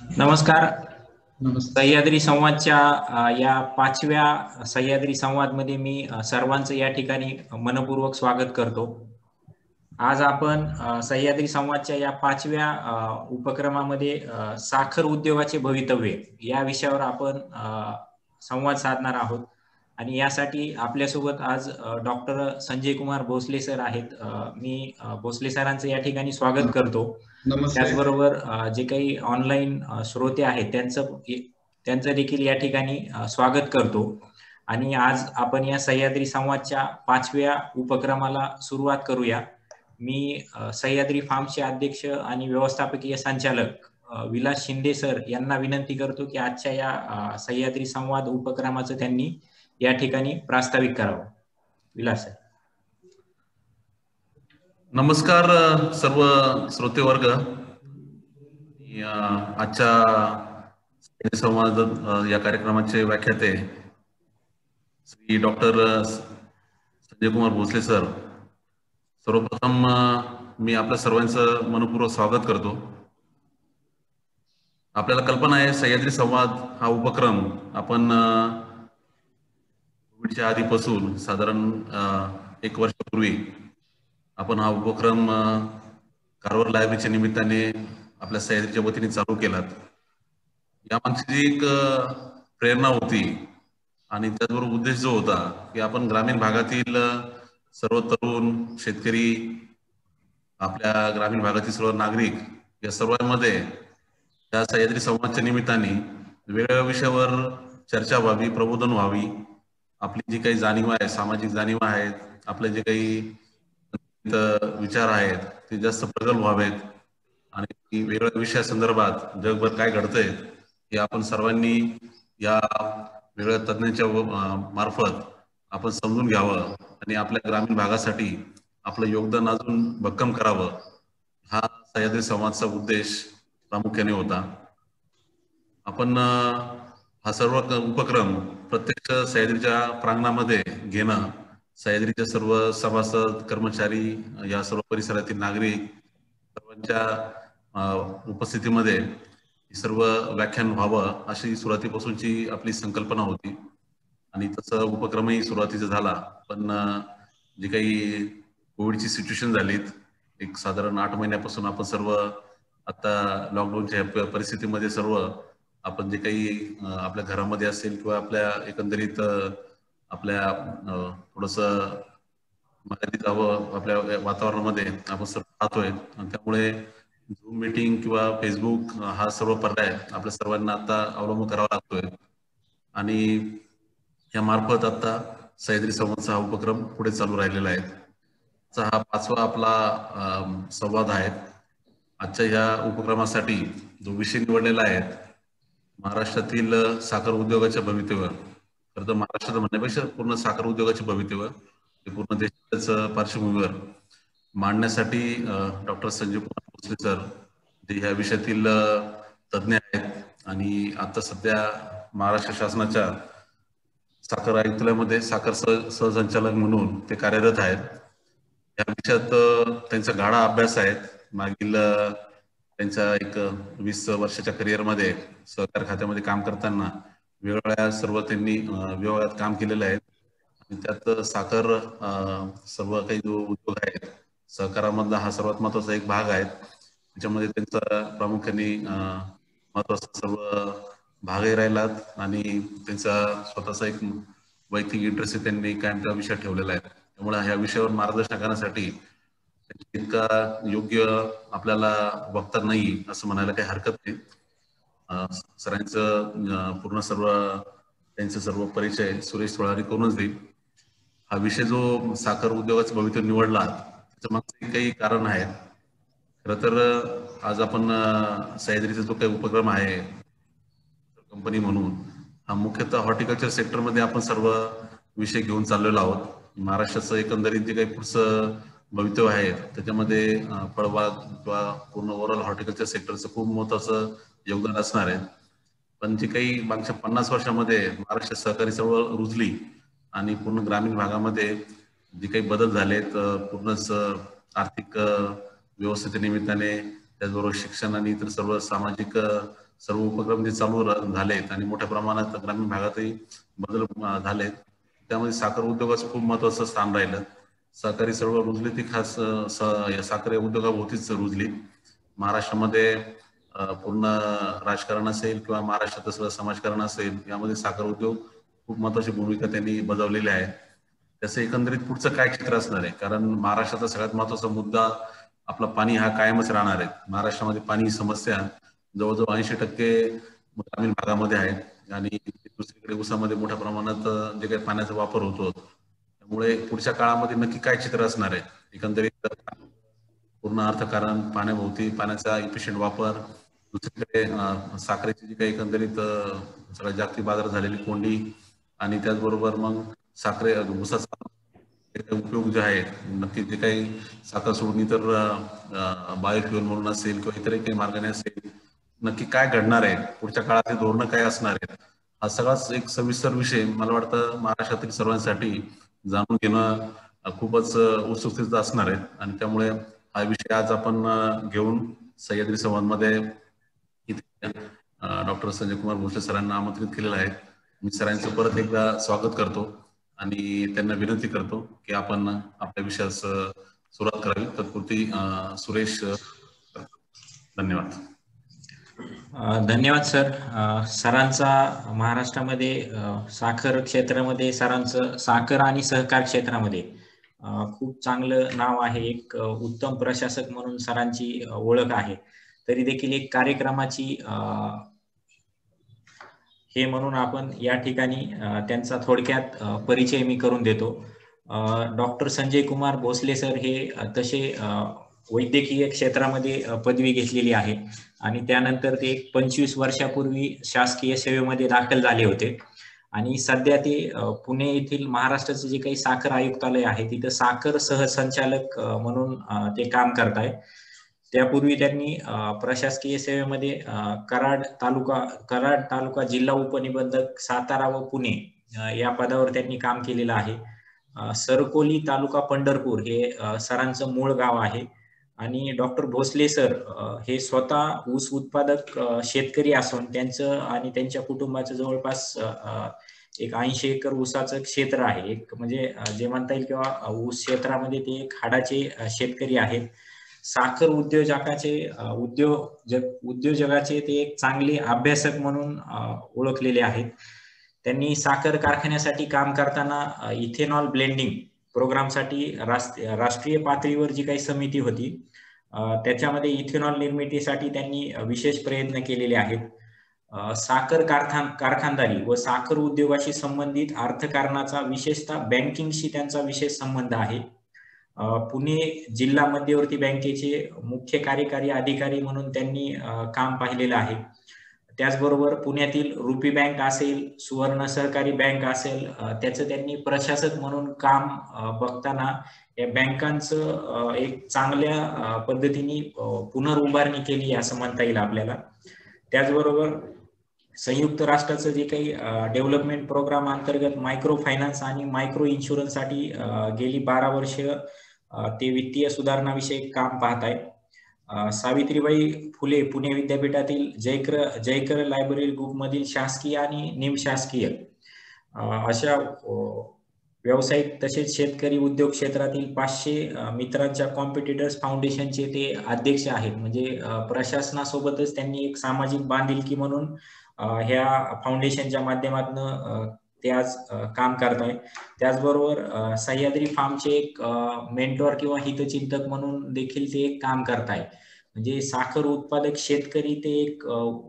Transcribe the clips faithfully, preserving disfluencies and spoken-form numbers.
नमस्कार. नमस्ते. सह्याद्री संवादच्या अ, या पाचव्या सह्याद्री संवादमध्ये मी अ, सर्वांचं या ठिकाणी मनपूर्वक स्वागत करतो. आज आपण अ, सह्याद्री संवादच्या या पाचव्या अ, उपक्रमामध्ये अ, साखर उद्योगाचे भवितव्य या विषयावर आपण अ, संवाद साधणार आहोत आणि यासाठी आपल्यासोबत आज डॉक्टर संजय कुमार भोसले सर आहेत. अ, मी अ, भोसले सरांचं या ठिकाणी स्वागत करतो. नमस्ते. त्याचबरोबर अ, जे काही ऑनलाईन अ, श्रोते आहेत त्यांचं त्यांचं देखील या ठिकाणी अ, स्वागत करतो आणि आज आपण या सह्याद्री संवादच्या पाचव्या उपक्रमाला सुरुवात करूया. मी अ, सह्याद्री फार्मचे अध्यक्ष आणि व्यवस्थापकीय संचालक अ, विलास शिंदे सर यांना विनंती करतो की आजच्या या अ, सह्याद्री संवाद उपक्रमाचं त्यांनी या ठिकाणी प्रास्ताविक करावं. विलास सर. नमस्कार सर्व श्रोते वर्ग. आजच्या संवाद या कार्यक्रमाचे व्याख्याते श्री डॉक्टर संजय कुमार भोसले सर. सर्वप्रथम मी आपल्या सर्वांचं मनपूर्वक स्वागत करतो. आपल्याला कल्पना आहे सह्याद्री संवाद हा उपक्रम आपण कोविडच्या आधीपासून साधारण एक वर्षापूर्वी आपण हा उपक्रम कारवार लायब्ररीच्या निमित्ताने आपल्या सह्याद्रीच्या वतीने चालू केलात. यामागची जी एक प्रेरणा होती आणि त्याचबरोबर उद्देश जो होता की आपण ग्रामीण भागातील सर्व तरुण शेतकरी, आपल्या ग्रामीण भागातील सर्व नागरिक या सर्वांमध्ये त्या सह्याद्री संवादच्या निमित्ताने वेगवेगळ्या विषयावर चर्चा व्हावी, प्रबोधन व्हावी. आपली जी काही जाणीव आहे, सामाजिक जाणीव आहेत, आपले जे काही विचार आहेत ते जास्त प्रगल्भ व्हावेत आणि वेगवेगळ्या विषयासंदर्भात जगभर काय घडतंय हे आपण सर्वांनी या वेगळ्या तज्ञांच्या मार्फत आपण समजून घ्यावं आणि आपल्या ग्रामीण भागासाठी आपलं योगदान अजून भक्कम करावं, हा सह्याद्री संवादचा उद्देश प्रामुख्याने होता. आपण हा सर्व उपक्रम प्रत्यक्ष सह्याद्रीच्या प्रांगणामध्ये घेणं, सह्याद्रीच्या सर्व सभासद, कर्मचारी, या सर्व परिसरातील नागरिक सर्वांच्या उपस्थितीमध्ये सर्व व्याख्यान व्हावं अशी सुरुवातीपासूनची आपली संकल्पना होती आणि तसं उपक्रमही सुरुवातीचा झाला. पण जी काही कोविडची सिच्युएशन झालीत, एक साधारण आठ महिन्यापासून आपण सर्व आता लॉकडाऊनच्या परिस्थितीमध्ये सर्व आपण जे काही आपल्या घरामध्ये असेल किंवा आपल्या एकंदरीत आपल्या थोडंसं मर्यादित आपल्या वातावरणामध्ये आपण सर्व पाहतोय आणि त्यामुळे झूम मीटिंग किंवा फेसबुक हा सर्व पर्याय आपल्या सर्वांना आता अवलंबून करावा लागतोय आणि या मार्फत आता सह्याद्री संवादचा हा उपक्रम पुढे चालू राहिलेला आहे. हा पाचवा आपला संवाद आहे. आजच्या या उपक्रमासाठी जो विषय निवडलेला आहे महाराष्ट्रातील साखर उद्योगाच्या भवितव्य, खरं तर महाराष्ट्रात म्हणण्यापेक्षा पूर्ण साखर उद्योगाचे भवितव्य हे पूर्ण देशाच्या पार्श्वभूमीवर मांडण्यासाठी डॉक्टर संजय कुमार भोसले सर जे ह्या विषयातील तज्ज्ञ आहेत आणि आता सध्या महाराष्ट्र शासनाच्या साखर आयुक्तालयामध्ये साखर सह सहसंचालक म्हणून ते कार्यरत आहेत. या विषयात त्यांचा गाढा अभ्यास आहे. मागील त्यांच्या एक वीस वर्षाच्या करिअरमध्ये सहकार खात्यामध्ये काम करताना वेगवेगळ्या सर्व त्यांनी विभागात काम केलेलं आहे आणि त्यात साखर सर्व काही जो उद्योग आहे सहकारामधला हा सर्वात महत्वाचा एक भाग आहे. त्याच्यामध्ये त्यांचा प्रामुख्याने महत्वाचा सर्व भागही राहिलात आणि त्यांचा स्वतःचा एक वैयक्तिक इंटरेस्ट त्यांनी कायम त्या विषयात ठेवलेला आहे. त्यामुळे ह्या विषयावर मार्गदर्शन करण्यासाठी इतका योग्य आपल्याला वक्ता नाही असं म्हणायला काही हरकत नाही. सरांचं पूर्ण सर्व त्यांचे सर्व परिचय सुरेश थोरारी करूनच देईल. हा विषय जो साखर उद्योगाचं भवितव्य निवडला त्याच्या मागचे काही कारण आहेत. खरं तर आज आपण सह्याद्रीचा जो काही उपक्रम आहे कंपनी म्हणून हा मुख्यतः हॉर्टिकल्चर सेक्टरमध्ये आपण सर्व विषय घेऊन चाललेलो आहोत. महाराष्ट्राचं एकंदरीत जे काही पुढचं भवितव्य आहे त्याच्यामध्ये फळबाग किंवा पूर्ण ओव्हरऑल हॉर्टिकल्चर सेक्टरचं खूप महत्वाचं योगदान असणार आहे. पण जे काही मागच्या पन्नास वर्षामध्ये महाराष्ट्र सहकारी चळवळ रुजली आणि पूर्ण ग्रामीण भागामध्ये जे काही बदल झालेत, पूर्णच आर्थिक व्यवस्थेच्या निमित्ताने, त्याचबरोबर शिक्षण आणि इतर सर्व सामाजिक सर्व उपक्रम जे चालू झालेत आणि मोठ्या प्रमाणात ग्रामीण भागातही बदल झालेत, त्यामध्ये साखर उद्योगाचं खूप महत्वाचं स्थान राहिलं. सहकारी सर्व रुजली ती खास साखर उद्योगाभोवतीच रुजली. महाराष्ट्रामध्ये पूर्ण राजकारण असेल किंवा महाराष्ट्रात असलेलं समाजकारण असेल, यामध्ये साखर उद्योग खूप महत्वाची भूमिका त्यांनी बजावलेली आहे. त्याचं एकंदरीत पुढचं काय चित्र असणार आहे, कारण महाराष्ट्राचा सगळ्यात महत्वाचा मुद्दा आपला पाणी हा कायमच राहणार आहे. महाराष्ट्रामध्ये पाणी समस्या जवळजवळ ऐंशी टक्के ग्रामीण भागामध्ये आहेत आणि दुसरीकडे ऊसामध्ये मोठ्या प्रमाणात जे काही पाण्याचा वापर होतो. त्यामुळे पुढच्या काळामध्ये नक्की काय चित्र असणार आहे, एकंदरीत पूर्ण अर्थकारण, पाण्याभोवती पाण्याचा इफिशियंट वापर, दुसरीकडे साखरेची जी काही एकंदरीत सगळ्यात जागतिक बाजार झालेली कोंडी आणि त्याचबरोबर मग साखरे ऊसाचा उपयोग जे आहे, नक्की जे काही साखर सोडून इतर बायोफ्युएल म्हणून असेल किंवा इतर काही मार्गाने असेल, नक्की काय घडणार आहे, पुढच्या काळातली धोरणं काय असणार आहेत, हा सगळाच एक सविस्तर विषय मला वाटतं महाराष्ट्रातील सर्वांसाठी जाणून घेणं खूपच उत्सुकतेचा असणार आहे. आणि त्यामुळे हा विषय आज आपण घेऊन सह्याद्री संवादमध्ये इथे डॉक्टर संजय कुमार भोसले सरांना आमंत्रित केलेलं आहे. मी सरांचं परत एकदा स्वागत करतो आणि त्यांना विनंती करतो की आपण आपल्या विषयास सुरुवात करावी. तत्पुरती सुरेश, धन्यवाद. धन्यवाद सर. सरांचा महाराष्ट्रामध्ये साखर क्षेत्रामध्ये सरांचं साखर आणि सहकार क्षेत्रामध्ये खूप चांगलं नाव आहे. एक उत्तम प्रशासक म्हणून सरांची ओळख आहे. तरी देखील एक कार्यक्रमाची हे म्हणून आपण या ठिकाणी त्यांचा थोडक्यात परिचय मी करून देतो. डॉक्टर संजय कुमार भोसले सर हे तसे वैद्यकीय क्षेत्रामध्ये पदवी घेतलेली आहे आणि त्यानंतर ते पंचवीस वर्षापूर्वी शासकीय सेवेमध्ये दाखल झाले होते आणि सध्या ते पुणे येथील महाराष्ट्राचे जे काही साखर आयुक्तालय आहे तिथं साखर सहसंचालक म्हणून ते काम करत आहे. त्यापूर्वी त्यांनी प्रशासकीय सेवेमध्ये कराड तालुका कराड तालुका जिल्हा उपनिबंधक सातारा व पुणे या पदावर त्यांनी काम केलेलं आहे. सरकोली तालुका पंढरपूर हे सरांचं मूळ गाव आहे आणि डॉक्टर भोसले सर हे स्वतः ऊस उत्पादक शेतकरी असून त्यांचं आणि त्यांच्या कुटुंबाचं जवळपास एक ऐंशी एकर ऊसाचं क्षेत्र आहे. एक म्हणजे जे म्हणता येईल किंवा ऊस क्षेत्रामध्ये ते एक हाडाचे शेतकरी आहेत. साखर उद्योजकाचे उद्योग उद्योजकाचे ते एक चांगले अभ्यासक म्हणून ओळखलेले आहेत. त्यांनी साखर कारखान्यासाठी काम करताना इथेनॉल ब्लेंडिंग प्रोग्रामसाठी राष्ट्रीय पातळीवर जी काही समिती होती त्याच्यामध्ये इथेनॉल निर्मितीसाठी त्यांनी विशेष प्रयत्न केलेले आहेत. साखर कारखान कारखानदारी व साखर उद्योगाशी संबंधित अर्थकारणाचा विशेषतः बँकिंगशी त्यांचा विशेष संबंध आहे. पुणे जिल्हा मध्यवर्ती बँकेचे मुख्य कार्यकारी अधिकारी म्हणून त्यांनी काम पाहिलेलं आहे. त्याचबरोबर पुण्यातील रुपी बँक असेल, सुवर्ण सहकारी बँक असेल, त्याचं त्यांनी प्रशासक म्हणून काम बघताना या बँकांचं एक चांगल्या पद्धतीने पुनर्उभारणी केली असं म्हणता येईल आपल्याला. त्याचबरोबर संयुक्त राष्ट्राचं जे काही डेव्हलपमेंट प्रोग्राम अंतर्गत मायक्रो फायनान्स आणि मायक्रो इन्शुरन्स साठी गेली बारा वर्ष ते वित्तीय सुधारणा विषयी काम पाहत आहेत. सावित्रीबाई फुले पुणे विद्यापीठातील जयकर जयकर लायब्ररी ग्रुप मधील शासकीय आणि निमशासकीय अशा व्यावसायिक तसेच शेतकरी उद्योग क्षेत्रातील पाचशे मित्रांच्या कॉम्पिटिटर्स फाउंडेशनचे ते अध्यक्ष आहेत. म्हणजे प्रशासनासोबतच त्यांनी एक सामाजिक बांधिलकी म्हणून ह्या फाउंडेशनच्या माध्यमातून ते आज काम करत आहे. त्याचबरोबर सह्याद्री फार्मचे एक मेंटॉर किंवा हितचिंतक म्हणून देखील ते एक काम करत आहे. म्हणजे साखर उत्पादक शेतकरी ते एक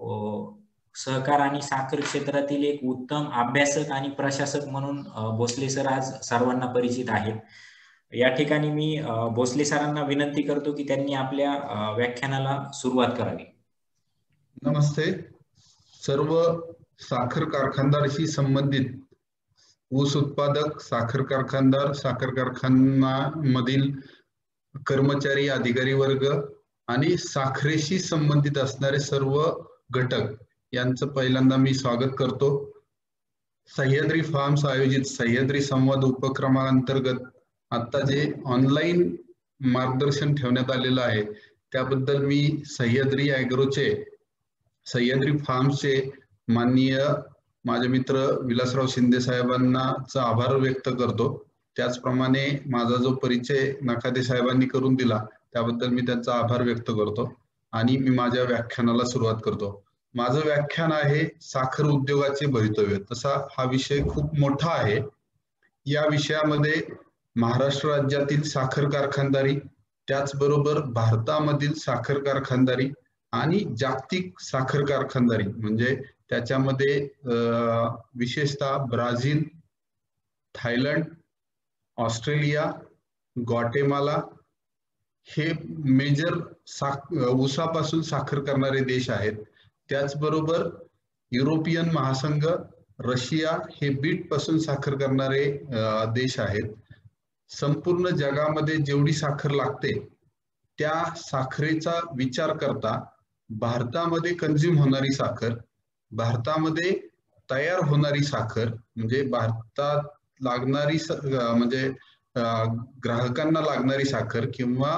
सहकार आणि साखर क्षेत्रातील एक उत्तम अभ्यासक आणि प्रशासक म्हणून भोसले सर आज सर्वांना परिचित आहेत. या ठिकाणी मी भोसले सरांना विनंती करतो की त्यांनी आपल्या व्याख्यानाला सुरुवात करावी. नमस्ते. सर्व साखर कारखानदाराशी संबंधित ऊस उत्पादक, साखर कारखानदार, साखर कारखान्यामधील कर्मचारी, अधिकारी वर्ग आणि साखरेशी संबंधित असणारे सर्व घटक यांचं पहिल्यांदा मी स्वागत करतो. सह्याद्री फार्म्स आयोजित सह्याद्री संवाद उपक्रमांतर्गत आता जे ऑनलाईन मार्गदर्शन ठेवण्यात आलेलं आहे त्याबद्दल मी सह्याद्री ॲग्रोचे सह्याद्री फार्म्सचे माननीय माझे मित्र विलासराव शिंदे साहेबांना आभार व्यक्त करतो. त्याचप्रमाणे माझा जो परिचय नखाते साहेबांनी करून दिला त्याबद्दल मी त्यांचा आभार व्यक्त करतो आणि मी माझ्या व्याख्यानाला सुरुवात करतो. माझं व्याख्यान आहे साखर उद्योगाचे भवितव्य. तसा हा विषय खूप मोठा आहे. या विषयामध्ये महाराष्ट्र राज्यातील साखर कारखानदारी, त्याचबरोबर भारतामधील साखर कारखानदारी आणि जागतिक साखर कारखानदारी म्हणजे त्याच्यामध्ये विशेषतः ब्राझील, थायलंड, ऑस्ट्रेलिया, ग्वाटेमाला हे मेजर साख ऊसापासून साखर करणारे देश आहेत. त्याचबरोबर युरोपियन महासंघ, रशिया हे बीट पासून साखर करणारे देश आहेत. संपूर्ण जगामध्ये जेवढी साखर लागते त्या साखरेचा विचार करता भारतामध्ये कंझ्युम होणारी साखर, भारतामध्ये तयार होणारी साखर म्हणजे भारतात लागणारी म्हणजे ग्राहकांना लागणारी साखर किंवा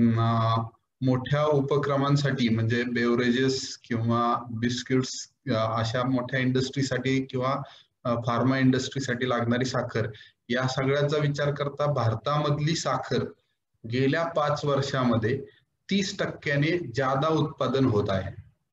मोठ्या उपक्रमांसाठी म्हणजे बेवरेजेस किंवा बिस्किट्स अशा मोठ्या इंडस्ट्रीसाठी किंवा फार्मा इंडस्ट्रीसाठी लागणारी साखर, या सगळ्याचा विचार करता भारतामधली साखर गेल्या पाच वर्षामध्ये तीस टक्क्याने जादा उत्पादन होत आहे.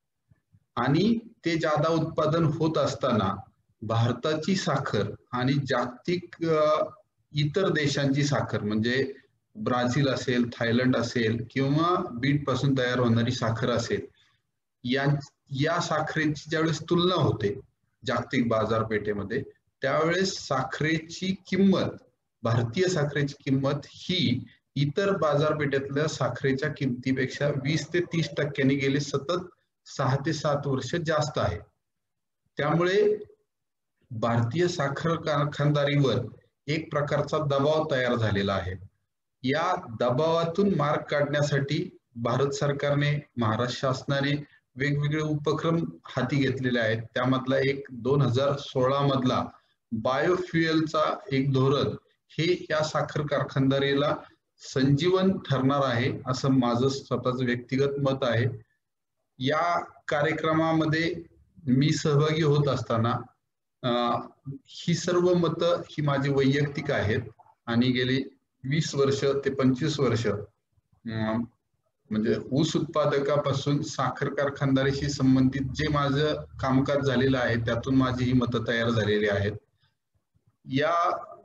आणि ते जादा उत्पादन होत असताना भारताची साखर आणि जागतिक इतर देशांची साखर म्हणजे ब्राझील असेल, थायलंड असेल किंवा बीट पासून तयार होणारी साखर असेल, या या साखरेची ज्यावेळेस तुलना होते जागतिक बाजारपेठेमध्ये त्यावेळेस साखरेची किंमत, भारतीय साखरेची किंमत ही इतर बाजारपेठेतल्या साखरेच्या किमतीपेक्षा वीस ते तीस टक्क्यांनी गेले सतत सहा ते सात वर्ष जास्त आहे. त्यामुळे भारतीय साखर कारखानदारीवर एक प्रकारचा दबाव तयार झालेला आहे. या दबावातून मार्ग काढण्यासाठी भारत सरकारने, महाराष्ट्र शासनाने वेगवेगळे उपक्रम हाती घेतलेले आहेत. त्यामधला एक दोन हजार सोळा मधला बायोफ्युएलचा एक धोरण हे या साखर कारखानदारीला संजीवन ठरणार आहे असं माझं स्वतःचं व्यक्तिगत मत आहे. या कार्यक्रमामध्ये मी सहभागी होत असताना ही सर्व मतं ही माझी वैयक्तिक आहेत आणि गेली वीस वर्ष ते पंचवीस वर्ष म्हणजे ऊस उत्पादकापासून साखर कारखानदारीशी संबंधित जे माझं कामकाज झालेलं आहे त्यातून माझी ही मतं तयार झालेली आहेत. या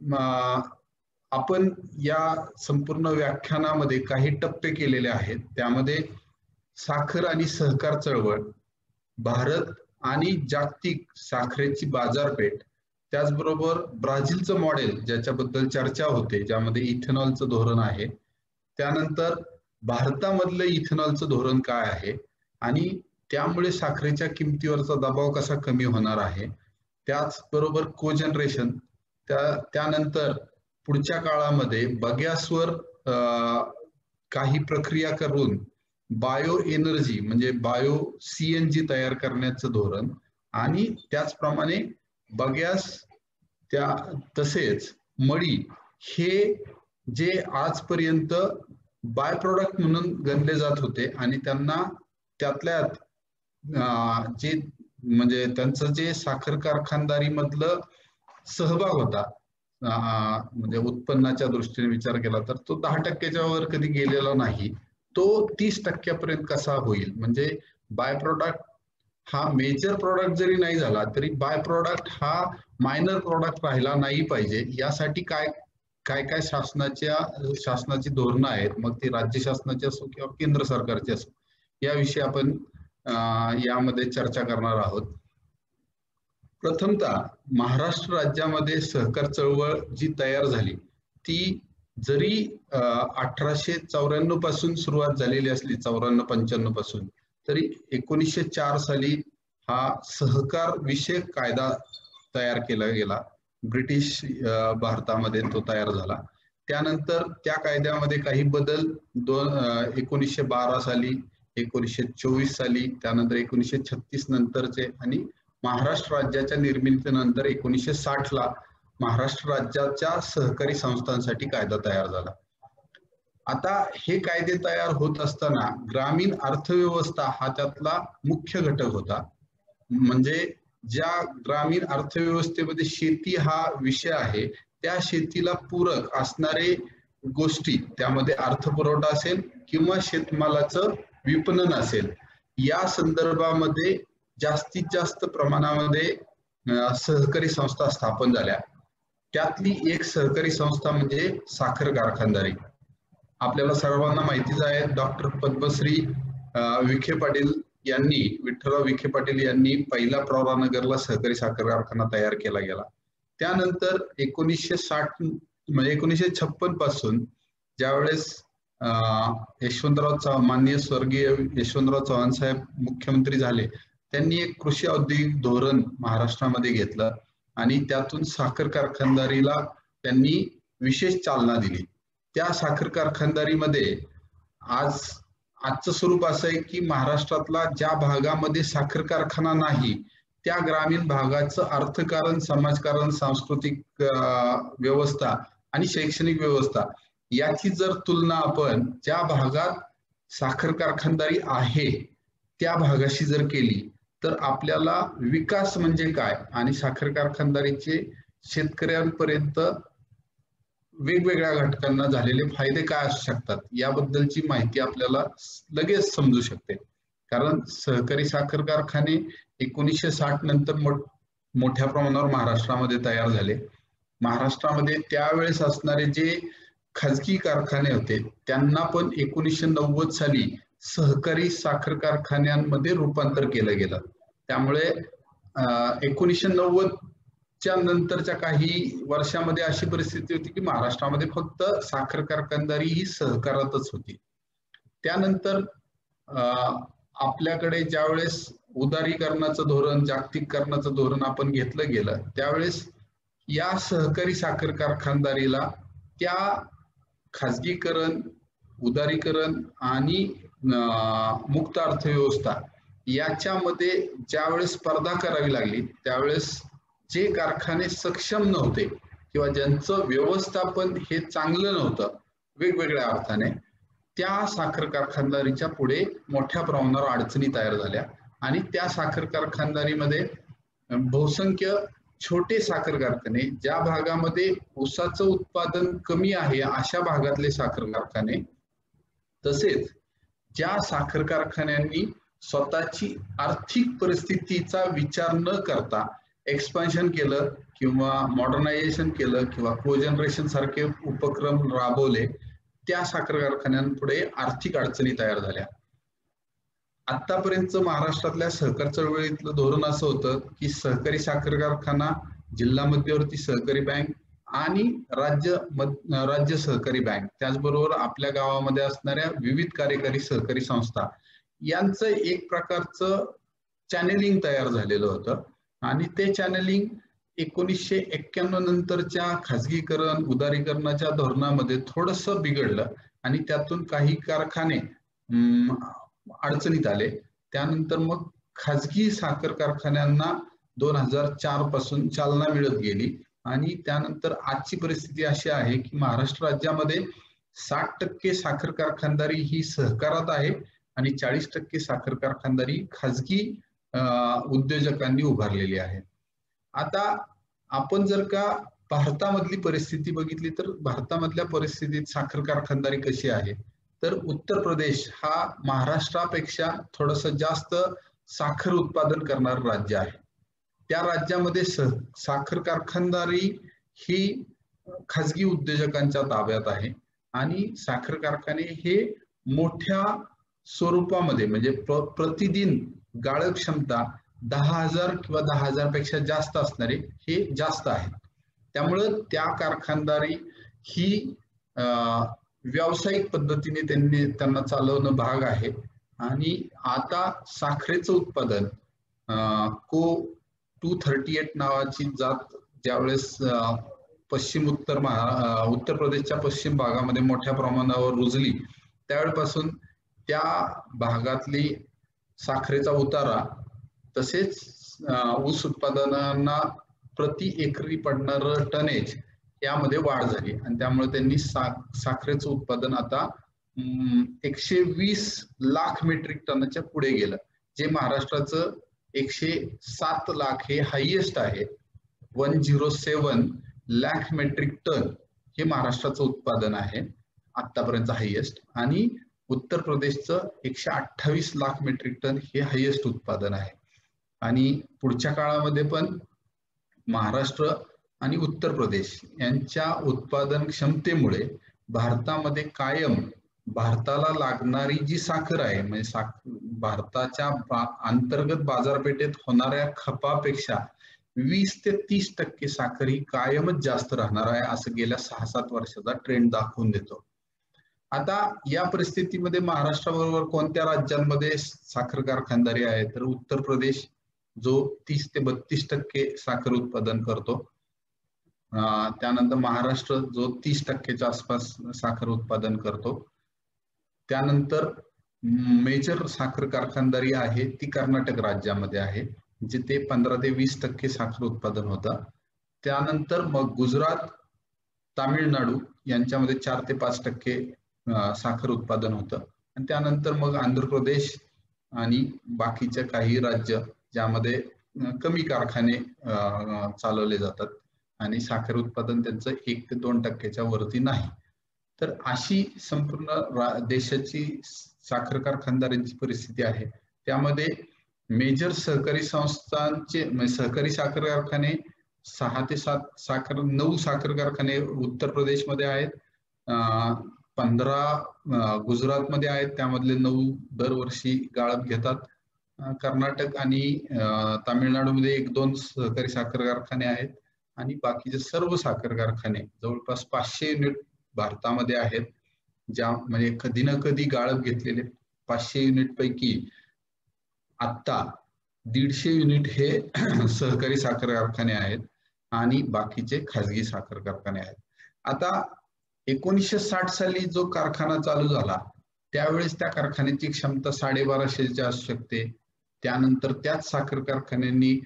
आपण या संपूर्ण व्याख्यानामध्ये काही टप्पे केलेले आहेत. त्यामध्ये साखर आणि सहकार चळवळ, भारत आणि जागतिक साखरेची बाजारपेठ, त्याचबरोबर ब्राझीलचं मॉडेल ज्याच्याबद्दल चर्चा होते ज्यामध्ये इथेनॉलचं धोरण आहे, त्यानंतर भारतामधलं इथेनॉलचं धोरण काय आहे आणि त्यामुळे साखरेच्या किमतीवरचा दबाव कसा कमी होणार आहे, त्याचबरोबर कोजनरेशन, त्या त्यानंतर पुढच्या काळामध्ये बगॅसवर काही प्रक्रिया करून बायो एनर्जी म्हणजे बायो सीएनजी तयार करण्याचं धोरण आणि त्याचप्रमाणे बगॅस त्या तसेच मळी हे जे आजपर्यंत बाय प्रोडक्ट म्हणून गणले जात होते आणि त्यांना त्यातल्या जे म्हणजे त्यांचं जे साखर कारखानदारी मधलं सहभाग होता म्हणजे उत्पन्नाच्या दृष्टीने विचार केला तर तो दहा टक्क्याच्या वर कधी गेलेला नाही. तो तीस टक्क्यापर्यंत कसा होईल म्हणजे बाय प्रोडक्ट हा मेजर प्रोडक्ट जरी नाही झाला तरी बाय प्रोडक्ट हा मायनर प्रोडक्ट राहिला नाही पाहिजे, यासाठी काय काय काय शासनाच्या शासनाची धोरणं आहेत, मग ती राज्य शासनाची असो किंवा केंद्र सरकारची असो, याविषयी आपण यामध्ये चर्चा करणार आहोत. प्रथमतः महाराष्ट्र राज्यामध्ये सहकार चळवळ जी तयार झाली ती जरी अठराशे चौऱ्याण्णव पासून सुरुवात झालेली असली, चौऱ्याण्णव पंच्याण्णव पासून, तरी एकोणीसशे चार साली हा सहकार विषयक कायदा तयार केला गेला. ब्रिटिश भारतामध्ये तो तयार झाला. त्यानंतर त्या कायद्यामध्ये काही बदल दोन एकोणीसशे बारा साली, एकोणीसशे चोवीस साली, त्यानंतर एकोणीसशे छत्तीस नंतरचे आणि महाराष्ट्र राज्याच्या निर्मितीनंतर एकोणीसशे साठ ला महाराष्ट्र राज्याच्या सहकारी संस्थांसाठी कायदा तयार झाला. आता हे कायदे तयार होत असताना ग्रामीण अर्थव्यवस्था हा त्यातला मुख्य घटक होता. म्हणजे ज्या ग्रामीण अर्थव्यवस्थेमध्ये शेती हा विषय आहे, त्या शेतीला पूरक असणारे गोष्टी, त्यामध्ये अर्थपुरवठा असेल किंवा शेतमालाचं विपणन असेल, या संदर्भामध्ये जास्तीत जास्त प्रमाणामध्ये सहकारी संस्था स्थापन झाल्या. त्यातली एक सहकारी संस्था म्हणजे साखर कारखानदारी. आपल्याला सर्वांना माहितीच आहे, डॉक्टर पद्मश्री विखे पाटील यांनी, विठ्ठलराव विखे पाटील यांनी पहिला प्रवरानगरला सहकारी साखर कारखाना तयार केला गेला. त्यानंतर एकोणीसशे साठ म्हणजे एकोणीसशे छप्पन पासून ज्यावेळेस यशवंतराव चव्हाण, माननीय स्वर्गीय यशवंतराव चव्हाण साहेब मुख्यमंत्री झाले, त्यांनी एक कृषी औद्योगिक धोरण महाराष्ट्रामध्ये घेतलं आणि त्यातून साखर कारखानदारीला त्यांनी विशेष चालना दिली. त्या साखर कारखानदारीमध्ये आज आजचं स्वरूप असं आहे की महाराष्ट्रातला ज्या भागामध्ये साखर कारखाना नाही, त्या ग्रामीण भागाचं अर्थकारण, समाजकारण, सांस्कृतिक व्यवस्था आणि शैक्षणिक व्यवस्था याची जर तुलना आपण ज्या भागात साखर कारखानदारी आहे त्या भागाशी जर केली, तर आपल्याला विकास म्हणजे काय आणि साखर कारखानदारीचे शेतकऱ्यांपर्यंत वेगवेगळ्या घटकांना झालेले फायदे काय असू शकतात याबद्दलची माहिती आपल्याला लगेच समजू शकते. कारण सहकारी साखर कारखाने एकोणीसशे साठ नंतर मोठ्या प्रमाणावर महाराष्ट्रामध्ये तयार झाले. महाराष्ट्रामध्ये त्यावेळेस असणारे जे खाजगी कारखाने होते त्यांना पण एकोणीसशे नव्वद साली सहकारी साखर कारखान्यांमध्ये रूपांतर केलं गेलं. त्यामुळे एकोणीसशे नव्वद च्या नंतरच्या काही वर्षामध्ये अशी परिस्थिती होती की महाराष्ट्रामध्ये फक्त साखर कारखानदारी ही सहकारातच होती. त्यानंतर आपल्याकडे ज्यावेळेस उदारीकरणाचं धोरण, जागतिकीकरणाचं धोरण आपण घेतलं गेलं, त्यावेळेस या सहकारी साखर कारखानदारीला त्या खाजगीकरण, उदारीकरण आणि मुक्त अर्थव्यवस्था याच्यामध्ये ज्यावेळेस स्पर्धा करावी लागली, त्यावेळेस जे कारखाने सक्षम नव्हते किंवा ज्यांचं व्यवस्थापन हे चांगलं नव्हतं वेगवेगळ्या अर्थाने, त्या साखर कारखानदारीच्या पुढे मोठ्या प्रमाणावर अडचणी तयार झाल्या आणि त्या साखर कारखानदारीमध्ये बहुसंख्य छोटे साखर कारखाने, ज्या भागामध्ये ऊसाचं उत्पादन कमी आहे अशा भागातले साखर कारखाने, तसेच ज्या साखर कारखान्यांनी स्वतःची आर्थिक परिस्थितीचा विचार न करता एक्सपान्शन केलं किंवा मॉडर्नायझेशन केलं किंवा कोजनरेशन सारखे उपक्रम राबवले, त्या साखर कारखान्यांपुढे आर्थिक अडचणी तयार झाल्या. आतापर्यंत महाराष्ट्रातल्या सहकार चळवळीतलं धोरण असं होतं की सहकारी साखर कारखाना, जिल्हा मध्यवर्ती सहकारी बँक आणि राज्य राज्य सहकारी बँक, त्याचबरोबर आपल्या गावामध्ये असणाऱ्या विविध कार्यकारी सहकारी संस्था यांचं एक प्रकारचं चॅनेलिंग तयार झालेलं होतं. आणि ते चॅनेलिंग एकोणीसशे एक्क्याण्णव नंतरच्या खाजगीकरण, उदारीकरणाच्या धोरणामध्ये थोडंसं बिघडलं आणि त्यातून काही कारखाने अडचणीत आले. त्यानंतर मग खाजगी साखर कारखान्यांना दोन हजार चार पासून चालना मिळत गेली आणि त्यानंतर आजची परिस्थिती अशी आहे की महाराष्ट्र राज्यामध्ये साठ टक्के साखर कारखानदारी ही सहकारात आहे आणि चाळीस टक्के साखर कारखानदारी खाजगी उद्योजकांनी उभारलेली आहे. आता आपण जर का भारतामधली परिस्थिती बघितली तर भारतामधल्या परिस्थितीत साखर कारखानदारी कशी आहे, तर उत्तर प्रदेश हा महाराष्ट्रापेक्षा थोडस जास्त साखर उत्पादन करणारं राज्य आहे. त्या राज्यामध्ये साखर कारखानदारी ही खाजगी उद्योजकांच्या ताब्यात आहे आणि साखर कारखाने हे मोठ्या स्वरूपामध्ये म्हणजे प्र प्रतिदिन गाळप क्षमता दहा हजार किंवा दहा हजार पेक्षा जास्त असणारे हे जास्त आहेत. त्यामुळं त्या कारखानदारी ही व्यावसायिक पद्धतीने त्यांनी त्यांना चालवणं भाग आहे. आणि आता साखरेचं उत्पादन को टू थर्टी एट नावाची जात ज्यावेळेस पश्चिम उत्तर महा उत्तर प्रदेशच्या पश्चिम भागामध्ये मोठ्या प्रमाणावर रुजली, त्यावेळेपासून त्या भागातली साखरेचा उतारा तसेच ऊस उत्पादनांना प्रति एकरी पडणारं टनेज यामध्ये वाढ झाली आणि त्यामुळे त्यांनी सा साखरेचं उत्पादन आता एकशे वीस लाख मेट्रिक टनाच्या पुढे गेलं, जे महाराष्ट्राचं एकशे सात लाख हे हायएस्ट आहे. One zero seven lakh metric ton हे महाराष्ट्राचं उत्पादन आहे आतापर्यंत हायएस्ट, आणि उत्तर प्रदेशचं एकशे अठ्ठावीस लाख मेट्रिक टन हे हायएस्ट उत्पादन आहे. आणि पुढच्या काळामध्ये पण महाराष्ट्र आणि उत्तर प्रदेश यांच्या उत्पादन क्षमतेमुळे भारतामध्ये कायम भारताला लागणारी जी साखर आहे, म्हणजे साख भारताच्या अंतर्गत बाजारपेठेत होणाऱ्या खपापेक्षा वीस ते तीस टक्के साखर ही कायमच जास्त राहणार आहे, असं गेल्या सहा सात वर्षाचा ट्रेंड दाखवून देतो. आता या परिस्थितीमध्ये महाराष्ट्राबरोबर कोणत्या राज्यांमध्ये साखर कारखानदारी आहे, तर उत्तर प्रदेश जो तीस ते बत्तीस टक्के साखर उत्पादन करतो, त्यानंतर महाराष्ट्र जो तीस टक्केच्या आसपास साखर उत्पादन करतो, त्यानंतर मेजर साखर कारखानदारी आहे ती कर्नाटक राज्यामध्ये आहे, जिथे पंधरा ते वीस टक्के साखर उत्पादन होतं. त्यानंतर मग गुजरात, तामिळनाडू यांच्यामध्ये चार ते पाच टक्के साखर उत्पादन होतं, आणि त्यानंतर मग आंध्र प्रदेश आणि बाकीच्या काही राज्य ज्यामध्ये कमी कारखाने चालवले जातात आणि साखर उत्पादन त्यांचं एक ते दोन टक्क्याच्या वरती नाही. तर अशी संपूर्ण देशाची साखर कारखानदारांची परिस्थिती आहे. त्यामध्ये मेजर सहकारी संस्थांचे म्हणजे सहकारी साखर कारखाने सहा ते सात साखर नऊ साखर कारखाने उत्तर प्रदेशमध्ये आहेत, पंधरा गुजरातमध्ये आहेत, त्यामधले नऊ दरवर्षी गाळप घेतात. कर्नाटक आणि तामिळनाडूमध्ये एक दोन सहकारी साखर कारखाने आहेत, आणि बाकीचे सर्व साखर कारखाने जवळपास पाचशे युनिट भारतामध्ये आहेत, ज्या म्हणजे कधी ना कधी गाळप घेतलेले पाचशे युनिट पैकी आता दीडशे युनिट हे सहकारी साखर कारखाने आहेत आणि बाकीचे खाजगी साखर कारखाने आहेत. आता एकोणीसशे साठ साली जो कारखाना चालू झाला त्यावेळेस त्या कारखान्याची क्षमता साडेबाराशेची असू शकते. त्यानंतर त्याच साखर कारखान्यांनी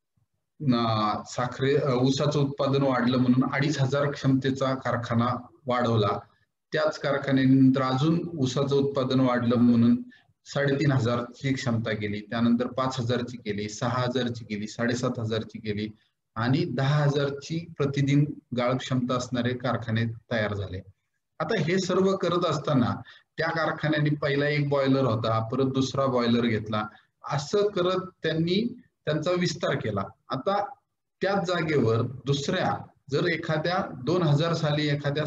साखरे ऊसाचं उत्पादन वाढलं म्हणून अडीच हजार क्षमतेचा कारखाना वाढवला. त्याच कारखान्यानंतर अजून ऊसाचं उत्पादन वाढलं म्हणून साडेतीन हजारची क्षमता केली, त्यानंतर पाच हजारची केली, सहा हजारची केली, साडेसात हजारची केली, आणि दहा हजारची प्रतिदिन गाळप क्षमता असणारे कारखाने तयार झाले. आता हे सर्व करत असताना त्या कारखान्यांनी पहिला एक बॉयलर होता, परत दुसरा बॉयलर घेतला, असं करत त्यांनी त्यांचा विस्तार केला. आता त्याच जागेवर दुसऱ्या जर एखाद्या दोन हजार साली एखाद्या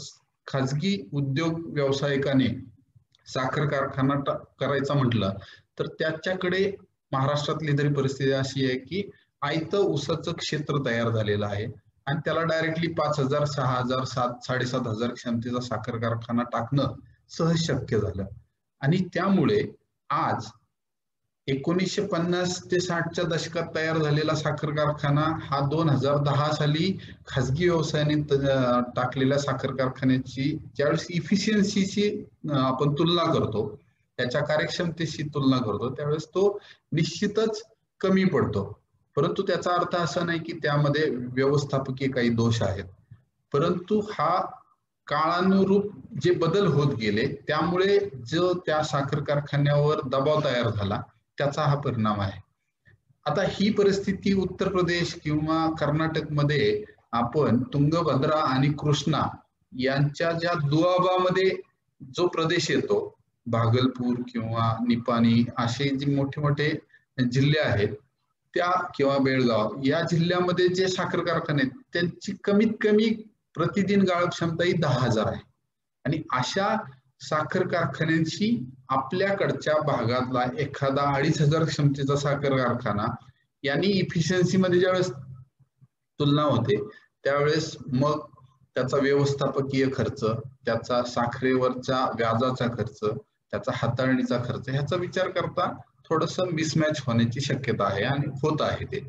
खाजगी उद्योग व्यावसायिकाने साखर कारखाना करायचा म्हटलं तर त्याच्याकडे महाराष्ट्रातली तरी परिस्थिती अशी आहे की आयतं ऊसाचं क्षेत्र तयार झालेलं आहे आणि त्याला डायरेक्टली पाच हजार सहा हजार सात साडेसात हजार क्षमतेचा साखर कारखाना टाकणं सहज शक्य झालं. आणि त्यामुळे आज एकोणीसशे पन्नास ते साठच्या दशकात तयार झालेला साखर कारखाना हा दोन हजार दहा साली खाजगी व्यवसायाने टाकलेल्या साखर कारखान्याची ज्यावेळेस इफिशियन्सीची आपण तुलना करतो, त्याच्या कार्यक्षमतेशी तुलना करतो, त्यावेळेस तो निश्चितच कमी पडतो. परंतु त्याचा अर्थ असा नाही की त्यामध्ये व्यवस्थापकीय काही दोष आहेत, परंतु हा काळानुरूप जे बदल होत गेले त्यामुळे जो त्या साखर कारखान्यावर दबाव तयार झाला त्याचा हा परिणाम आहे. आता ही परिस्थिती उत्तर प्रदेश किंवा कर्नाटकमध्ये आपण तुंगभद्रा आणि कृष्णा यांच्या ज्या दुआबामध्ये जो प्रदेश येतो, भागलपूर किंवा निपाणी असे जे मोठे मोठे जिल्हे आहेत त्या किंवा बेळगाव या जिल्ह्यामध्ये जे साखर कारखाने आहेत त्यांची कमीत कमी प्रतिदिन गाळप क्षमता ही दहा हजार आहे. आणि अशा साखर कारखान्यांशी आपल्याकडच्या भागातला एखादा अडीच हजार क्षमतेचा साखर कारखाना यांनी इफिशियन्सी मध्ये ज्यावेळेस तुलना होते त्यावेळेस मग त्याचा व्यवस्थापकीय खर्च, त्याचा साखरेवरचा व्याजाचा खर्च, त्याचा हाताळणीचा खर्च ह्याचा विचार करता थोडस मिसमॅच होण्याची शक्यता आहे आणि होत आहे ते.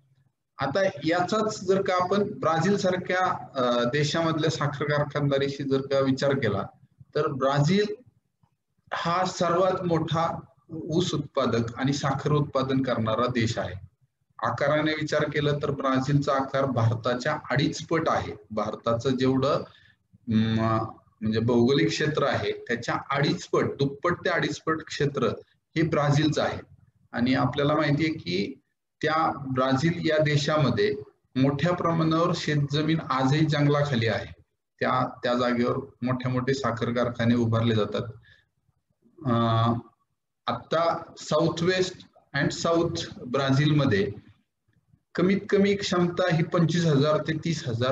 आता याचाच जर का आपण ब्राझील सारख्या देशामधल्या साखर कारखानदारीशी जर का विचार केला तर ब्राझील हा सर्वात मोठा ऊस उत्पादक आणि साखर उत्पादन करणारा देश आहे. आकाराने विचार केला तर ब्राझीलचा आकार भारताच्या अडीच पट आहे. भारताचं जेवढं म्हणजे भौगोलिक क्षेत्र आहे त्याच्या अडीच पट, दुप्पट ते अडीच पट क्षेत्र हे ब्राझीलचं आहे. आणि आपल्याला माहिती आहे की त्या ब्राझील या देशामध्ये मोठ्या प्रमाणावर शेतजमीन आजही जंगलाखाली आहे. त्या त्या जागेवर मोठे मोठे साखर कारखाने उभारले जातात. आता साऊथ वेस्ट अँड साऊथ ब्राझीलमध्ये कमीत कमी क्षमता ही पंचवीस हजार ते तीस हजार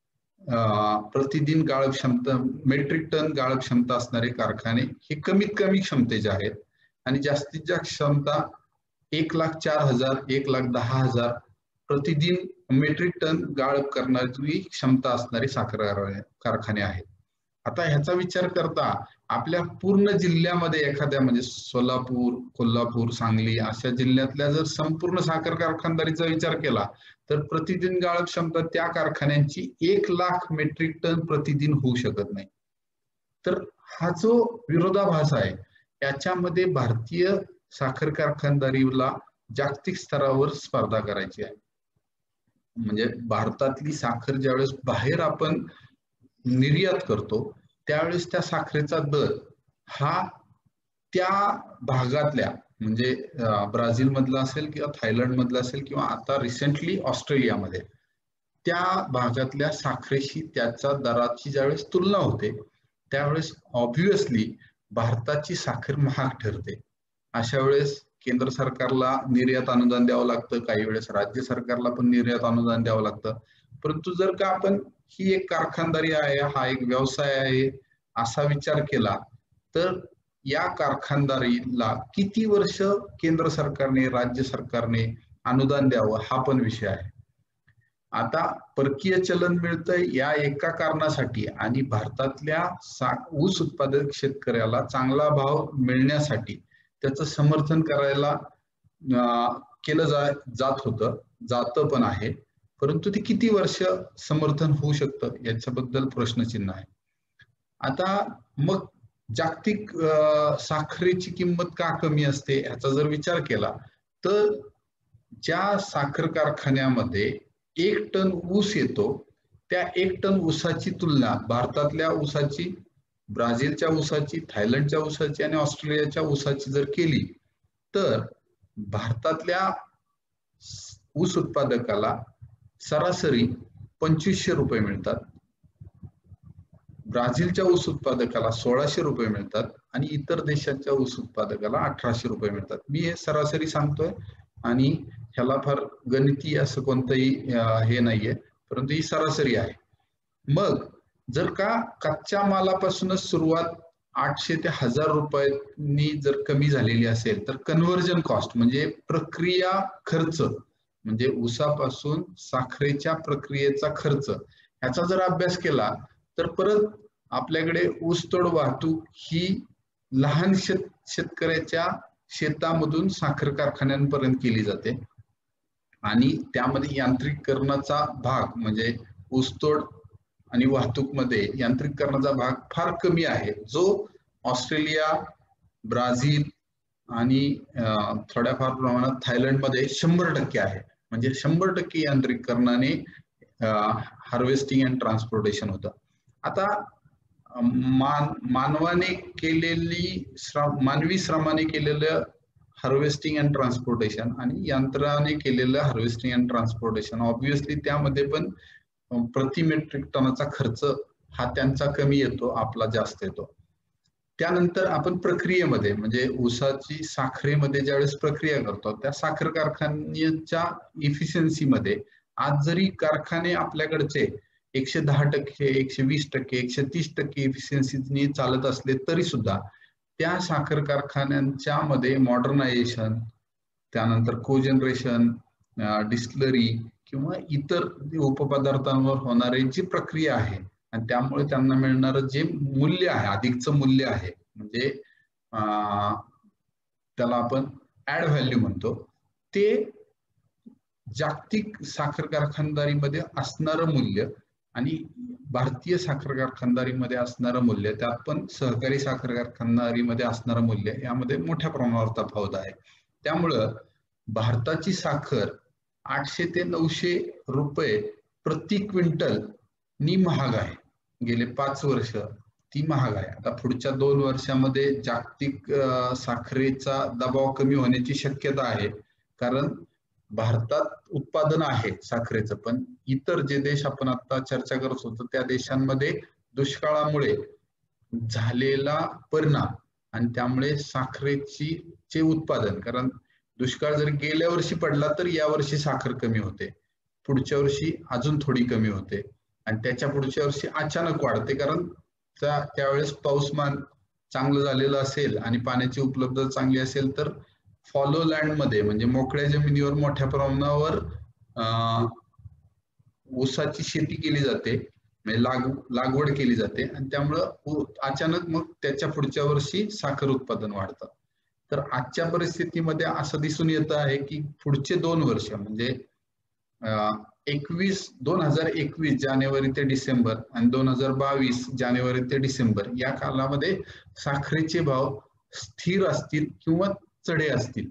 प्रतिदिन गाळप क्षमता, मेट्रिक टन गाळप क्षमता असणारे कारखाने हे कमीत कमी क्षमतेचे आहेत. आणि जास्तीत जास्त क्षमता एक लाख चार हजार एक लाख दहा हजार प्रतिदिन मेट्रिक टन गाळप करण्याची क्षमता असणारे साखर कारखाने आहेत. आता ह्याचा विचार करता आपल्या पूर्ण जिल्ह्यामध्ये एखाद्या म्हणजे सोलापूर, कोल्हापूर, सांगली अशा जिल्ह्यातल्या जर संपूर्ण साखर कारखानदारीचा विचार केला तर प्रतिदिन गाळप क्षमता त्या कारखान्यांची एक लाख मेट्रिक टन प्रतिदिन होऊ शकत नाही. तर हा जो विरोधाभास आहे याच्यामध्ये भारतीय साखर कारखानदारीला जागतिक स्तरावर स्पर्धा करायची आहे. म्हणजे भारतातली साखर ज्यावेळेस बाहेर आपण निर्यात करतो त्यावेळेस त्या साखरेचा दर हा त्या भागातल्या म्हणजे ब्राझील मधला असेल किंवा थायलंड मधला असेल किंवा आता रिसेंटली ऑस्ट्रेलियामध्ये त्या भागातल्या साखरेशी त्याच्या दराची ज्यावेळेस तुलना होते त्यावेळेस ऑब्व्हियसली भारताची साखर महाग ठरते. अशा वेळेस केंद्र सरकारला निर्यात अनुदान द्यावं लागतं, काही वेळेस राज्य सरकारला पण निर्यात अनुदान द्यावं लागतं. परंतु जर का आपण ही एक कारखानदारी आहे, हा एक व्यवसाय आहे असा विचार केला तर या कारखानदारीला किती वर्ष केंद्र सरकारने, राज्य सरकारने अनुदान द्यावं हा पण विषय आहे. आता परकीय चलन मिळतंय या एका कारणासाठी आणि भारतातल्या ऊस उत्पादक शेतकऱ्याला चांगला भाव मिळण्यासाठी त्याचं समर्थन करायला केलं जा जात होतं, जातं पण आहे. परंतु ते किती वर्ष समर्थन होऊ शकतं याच्याबद्दल प्रश्नचिन्ह आहे. आता मग जागतिक साखरेची किंमत का कमी असते ह्याचा जर विचार केला तर ज्या साखर कारखान्यामध्ये एक टन ऊस येतो त्या एक टन ऊसाची तुलना भारतातल्या ऊसाची, ब्राझीलच्या ऊसाची, थायलंडच्या ऊसाची आणि ऑस्ट्रेलियाच्या ऊसाची जर केली तर भारतातल्या ऊस उत्पादकाला सरासरी पंचवीसशे रुपये मिळतात, ब्राझीलच्या ऊस उत्पादकाला सोळाशे रुपये मिळतात आणि इतर देशाच्या ऊस उत्पादकाला अठराशे रुपये मिळतात. मी हे सरासरी सांगतोय आणि ह्याला फार गणिती असं कोणतंही हे नाहीये, परंतु ही सरासरी आहे. मग जर का कच्च्या मालापासूनच सुरुवात आठशे ते हजार रुपयांनी जर कमी झालेली असेल तर कन्व्हर्जन कॉस्ट म्हणजे प्रक्रिया खर्च म्हणजे ऊसापासून साखरेच्या प्रक्रियेचा खर्च ह्याचा जर अभ्यास केला तर परत आपल्याकडे ऊसतोड वाहतूक ही लहान शेत शेतकऱ्याच्या शेतामधून साखर कारखान्यांपर्यंत केली जाते आणि त्यामध्ये यांत्रिकीकरणाचा भाग म्हणजे ऊसतोड आणि वाहतूक मध्ये यांत्रिकीकरणाचा भाग फार कमी आहे, जो ऑस्ट्रेलिया, ब्राझील आणि थोड्याफार प्रमाणात थायलंड मध्ये शंभर टक्के आहे. म्हणजे शंभर टक्के यांत्रिकीकरणाने हार्वेस्टिंग अँड ट्रान्सपोर्टेशन होतं. आता मान मानवाने केलेली श्रम मानवी श्रमाने केलेलं हार्वेस्टिंग अँड ट्रान्सपोर्टेशन आणि यंत्राने केलेलं हार्वेस्टिंग अँड ट्रान्सपोर्टेशन ऑब्व्हियसली त्यामध्ये पण प्रति मेट्रिक टनाचा खर्च हा त्यांचा कमी येतो, आपला जास्त येतो. त्यानंतर आपण प्रक्रियेमध्ये म्हणजे ऊसाची साखरेमध्ये ज्यावेळेस प्रक्रिया करतो त्या साखर कारखान्याच्या इफिशियन्सीमध्ये आज जरी कारखाने आपल्याकडचे एकशे दहा टक्के, एकशे वीस टक्के, एकशे तीस टक्के इफिशियन्सीने चालत असले तरी सुद्धा त्या साखर कारखान्यांच्या मध्ये मॉडर्नायझेशन, त्यानंतर कोजनरेशन, डिस्टिलरी किंवा इतर उपपदार्थांवर होणारी जी प्रक्रिया आहे आणि त्यामुळे त्यांना मिळणारं जे मूल्य आहे, अधिकचं मूल्य आहे म्हणजे त्याला आपण ऍड व्हॅल्यू म्हणतो, ते जागतिक साखर कारखानदारीमध्ये असणारं मूल्य आणि भारतीय साखर कारखानदारीमध्ये असणारं मूल्य, त्यात पण सहकारी साखर कारखानदारीमध्ये असणारं मूल्य यामध्ये मोठ्या प्रमाणावर तफावत आहे. त्यामुळं भारताची साखर आठशे ते नऊशे रुपये प्रति क्विंटल नी महाग आहे. गेले पाच वर्ष ती महाग आहे. आता पुढच्या दोन वर्षामध्ये जागतिक साखरेचा दबाव कमी होण्याची शक्यता आहे, कारण भारतात उत्पादन आहे साखरेचं, पण इतर जे देश आपण आता चर्चा करत होतो त्या देशांमध्ये दुष्काळामुळे झालेला परिणाम आणि त्यामुळे साखरेची चे उत्पादन, कारण दुष्काळ जर गेल्या वर्षी पडला तर या वर्षी साखर कमी होते, पुढच्या वर्षी अजून थोडी कमी होते आणि त्याच्या पुढच्या वर्षी अचानक वाढते, कारण त्यावेळेस पाऊसमान चांगलं झालेलं असेल आणि पाण्याची उपलब्धता चांगली असेल तर फॉलो लँड मध्ये म्हणजे मोकळ्या जमिनीवर मोठ्या प्रमाणावर ऊसाची शेती केली जाते, म्हणजे लाग लागवड केली जाते आणि त्यामुळं अचानक मग त्याच्या पुढच्या वर्षी साखर उत्पादन वाढतं. तर आजच्या परिस्थितीमध्ये असं दिसून येत आहे की पुढचे दोन वर्ष म्हणजे एकवीस दोन हजार एकवीस जानेवारी ते डिसेंबर आणि दोन हजार बावीस जानेवारी ते डिसेंबर या कालामध्ये साखरेचे भाव स्थिर असतील किंवा चढे असतील.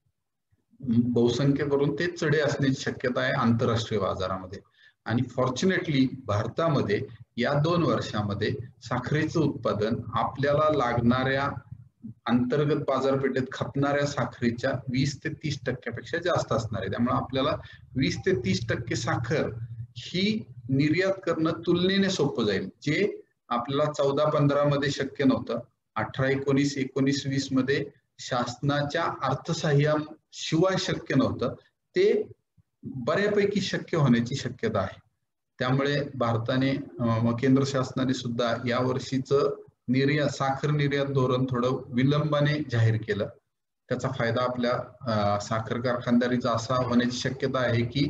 बहुसंख्य करून ते चढे असण्याची शक्यता आहे आंतरराष्ट्रीय बाजारामध्ये. आणि फॉर्च्युनेटली भारतामध्ये या दोन वर्षामध्ये साखरेचं उत्पादन आपल्याला लागणाऱ्या अंतर्गत बाजारपेठेत खपणाऱ्या साखरेच्या वीस ते तीस टक्क्यापेक्षा जास्त असणार आहे. त्यामुळे आपल्याला वीस ते तीस टक्के साखर ही निर्यात करणं तुलनेने सोपं जाईल, जे आपल्याला चौदा पंधरा मध्ये शक्य नव्हतं. अठरा एकोणीस एकोणीस वीस मध्ये शासनाच्या अर्थसहाय्याशिवाय शक्य नव्हतं, ते बऱ्यापैकी शक्य होण्याची शक्यता आहे. त्यामुळे भारताने केंद्र शासनाने सुद्धा या वर्षीचं निर्यात साखर निर्यात धोरण थोडं विलंबाने जाहीर केलं. त्याचा फायदा आपल्या साखर कारखानदारीचा असा होण्याची शक्यता आहे की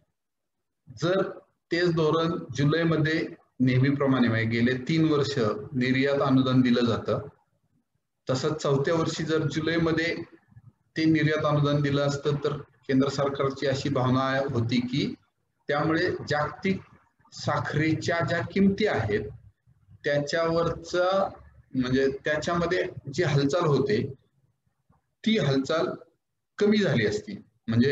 जर तेच धोरण जुलैमध्ये नेहमीप्रमाणे म्हणजे गेले तीन वर्ष निर्यात अनुदान दिलं जातं, तसंच चौथ्या वर्षी जर जुलैमध्ये ते निर्यात अनुदान दिलं असतं तर केंद्र सरकारची अशी भावना होती की त्यामुळे जागतिक साखरेच्या ज्या किमती आहेत त्याच्यावरचा म्हणजे त्याच्यामध्ये जी हालचाल होते ती हालचाल कमी झाली असती. म्हणजे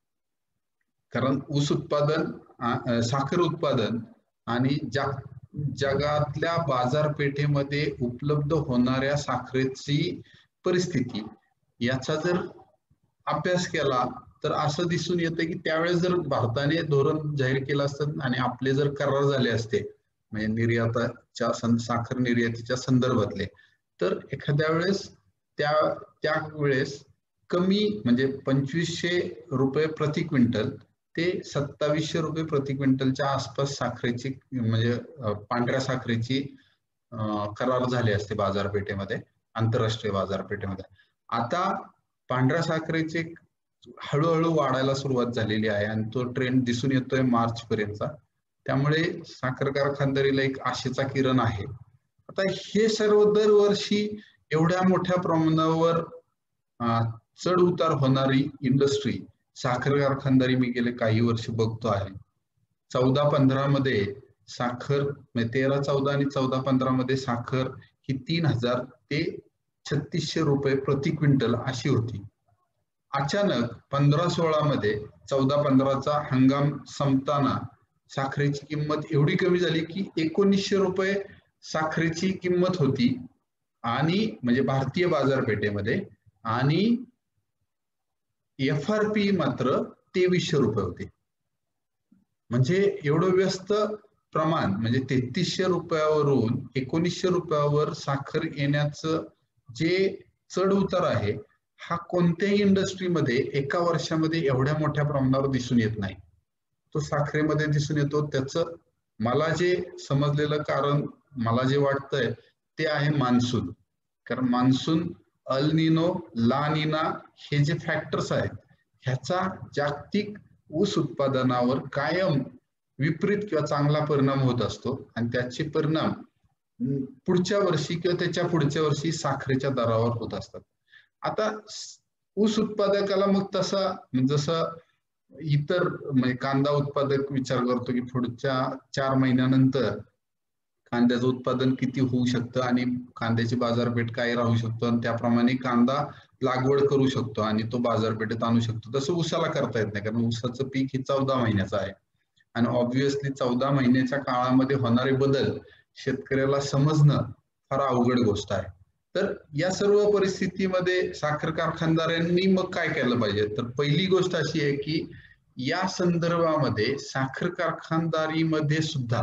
कारण ऊस उत्पादन साखर उत्पादन आणि जाग जगातल्या बाजारपेठेमध्ये उपलब्ध होणाऱ्या साखरेची परिस्थिती याचा जर अभ्यास केला तर असं दिसून येतं की त्यावेळेस जर भारताने धोरण जाहीर केलं असतं आणि आपले जर करार झाले असते म्हणजे निर्याताच्या साखर निर्यातीच्या संदर्भातले, तर एखाद्या वेळेस त्या त्या वेळेस कमी म्हणजे पंचवीसशे रुपये प्रति क्विंटल ते सत्तावीसशे रुपये प्रति क्विंटलच्या आसपास साखरेची म्हणजे पांढऱ्या साखरेची करार झाले असते बाजारपेठेमध्ये, आंतरराष्ट्रीय बाजारपेठेमध्ये. आता पांढऱ्या साखरेचे हळूहळू वाढायला सुरुवात झालेली आहे आणि तो ट्रेंड दिसून येतोय मार्च पर्यंतचा. त्यामुळे साखर कारखानदारीला एक आशेचा किरण आहे. आता हे सर्व दरवर्षी एवढ्या मोठ्या प्रमाणावर चढ उतार होणारी इंडस्ट्री साखर कारखानदारी मी गेले काही वर्ष बघतो आहे. चौदा पंधरा मध्ये साखर म्हणजे तेरा चौदा आणि चौदा पंधरा मध्ये साखर ही तीन हजार ते छत्तीसशे रुपये प्रति क्विंटल अशी होती. अचानक पंधरा सोळा मध्ये चौदा पंधराचा हंगाम संपताना साखरेची किंमत एवढी कमी झाली की एकोणीसशे रुपये साखरेची किंमत होती आणि म्हणजे भारतीय बाजारपेठेमध्ये, आणि एफ आर पी मात्र तेवीसशे रुपये होते. म्हणजे एवढं व्यस्त प्रमाण म्हणजे तेहतीसशे रुपयावरून एकोणीसशे रुपयावर साखर येण्याचं जे चढ उतार आहे हा कोणत्याही इंडस्ट्रीमध्ये एका वर्षामध्ये एवढ्या मोठ्या प्रमाणावर दिसून येत नाही. तो साखरेमध्ये दिसून येतो. त्याचं मला जे समजलेलं कारण मला जे वाटतंय ते आहे मान्सून. कारण मान्सून, अल निनो, ला निना हे जे फॅक्टर्स आहेत ह्याचा जागतिक ऊस उत्पादनावर कायम विपरीत किंवा चांगला परिणाम होत असतो आणि त्याचे परिणाम पुढच्या वर्षी किंवा त्याच्या पुढच्या वर्षी साखरेच्या दरावर होत असतात. आता ऊस उत्पादकाला मग तसा जसं इतर म्हणजे कांदा उत्पादक विचार करतो की पुढच्या चार महिन्यानंतर कांद्याचं उत्पादन किती होऊ शकतं आणि कांद्याची बाजारपेठ काय राहू शकतो आणि त्याप्रमाणे कांदा लागवड करू शकतो आणि तो बाजारपेठेत आणू शकतो. तसं ऊसाला करता येत नाही, कारण ऊसाचं पीक हे चौदा महिन्याचं आहे आणि ऑब्व्हियसली चौदा महिन्याच्या काळामध्ये होणारे बदल शेतकऱ्याला समजणं फार अवघड गोष्ट आहे. तर या सर्व परिस्थितीमध्ये साखर कारखानदारांनी मग काय केलं पाहिजे? तर पहिली गोष्ट अशी आहे की या संदर्भामध्ये साखर कारखानदारीमध्ये सुद्धा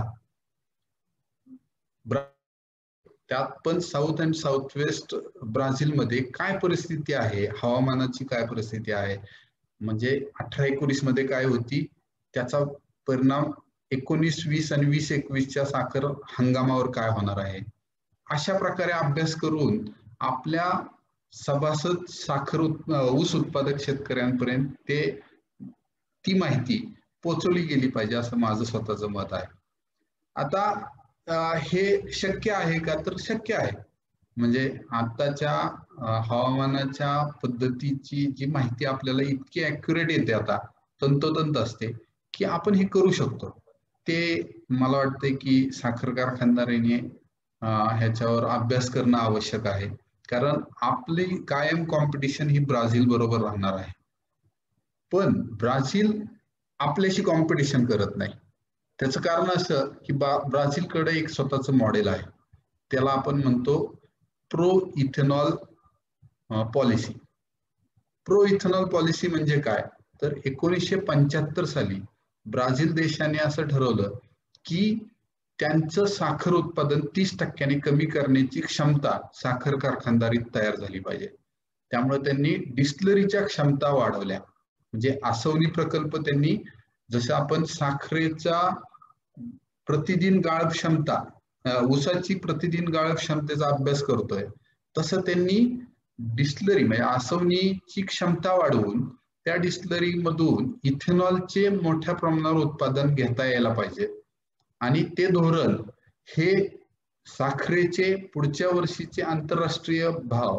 त्यात पण साऊथ अँड साऊथ वेस्ट ब्राझीलमध्ये काय परिस्थिती आहे, हवामानाची काय परिस्थिती आहे, म्हणजे अठरा एकोणीस मध्ये काय होती, त्याचा परिणाम एकोणीस वीस आणि वीस एकवीसच्या साखर हंगामावर काय होणार आहे, अशा प्रकारे अभ्यास करून आपल्या सभासद साखर ऊस उत्पादक शेतकऱ्यांपर्यंत ते ती माहिती पोहोचवली गेली पाहिजे, असं माझं स्वतःचं मत आहे. आता हे शक्य आहे का? तर शक्य आहे. म्हणजे आताच्या हवामानाच्या पद्धतीची जी माहिती आपल्याला इतकी ऍक्युरेट येते, आता तंतोतंत असते, की आपण हे करू शकतो. ते मला वाटते की साखर कारखानदाराने ह्याच्यावर अभ्यास करणं आवश्यक आहे, कारण आपली कायम कॉम्पिटिशन ही ब्राझील बरोबर राहणार आहे. पण ब्राझील आपल्याशी कॉम्पिटिशन करत नाही. त्याचं कारण असं की ब्राझीलकडे एक स्वतःचं मॉडेल आहे, त्याला आपण म्हणतो pro ethanol policy. Pro ethanol policy म्हणजे काय? तर एकोणीसशे पंच्याहत्तर साली ब्राझील देशाने असं ठरवलं की त्यांचं साखर उत्पादन तीस टक्क्याने कमी करण्याची क्षमता साखर कारखानदारीत तयार झाली पाहिजे. त्यामुळे त्यांनी डिस्टिलरीच्या क्षमता वाढवल्या. म्हणजे आसवनी प्रकल्प त्यांनी, जसं आपण साखरेचा प्रतिदिन गाळप क्षमता, ऊसाची प्रतिदिन गाळप क्षमतेचा अभ्यास करतोय, तसं त्यांनी डिस्टिलरी म्हणजे आसवनीची क्षमता वाढवून त्या डिस्टिलरी मधून इथेनॉलचे मोठ्या प्रमाणावर उत्पादन घेता यायला पाहिजे. आणि ते धोरण हे साखरेचे पुढच्या वर्षीचे आंतरराष्ट्रीय भाव,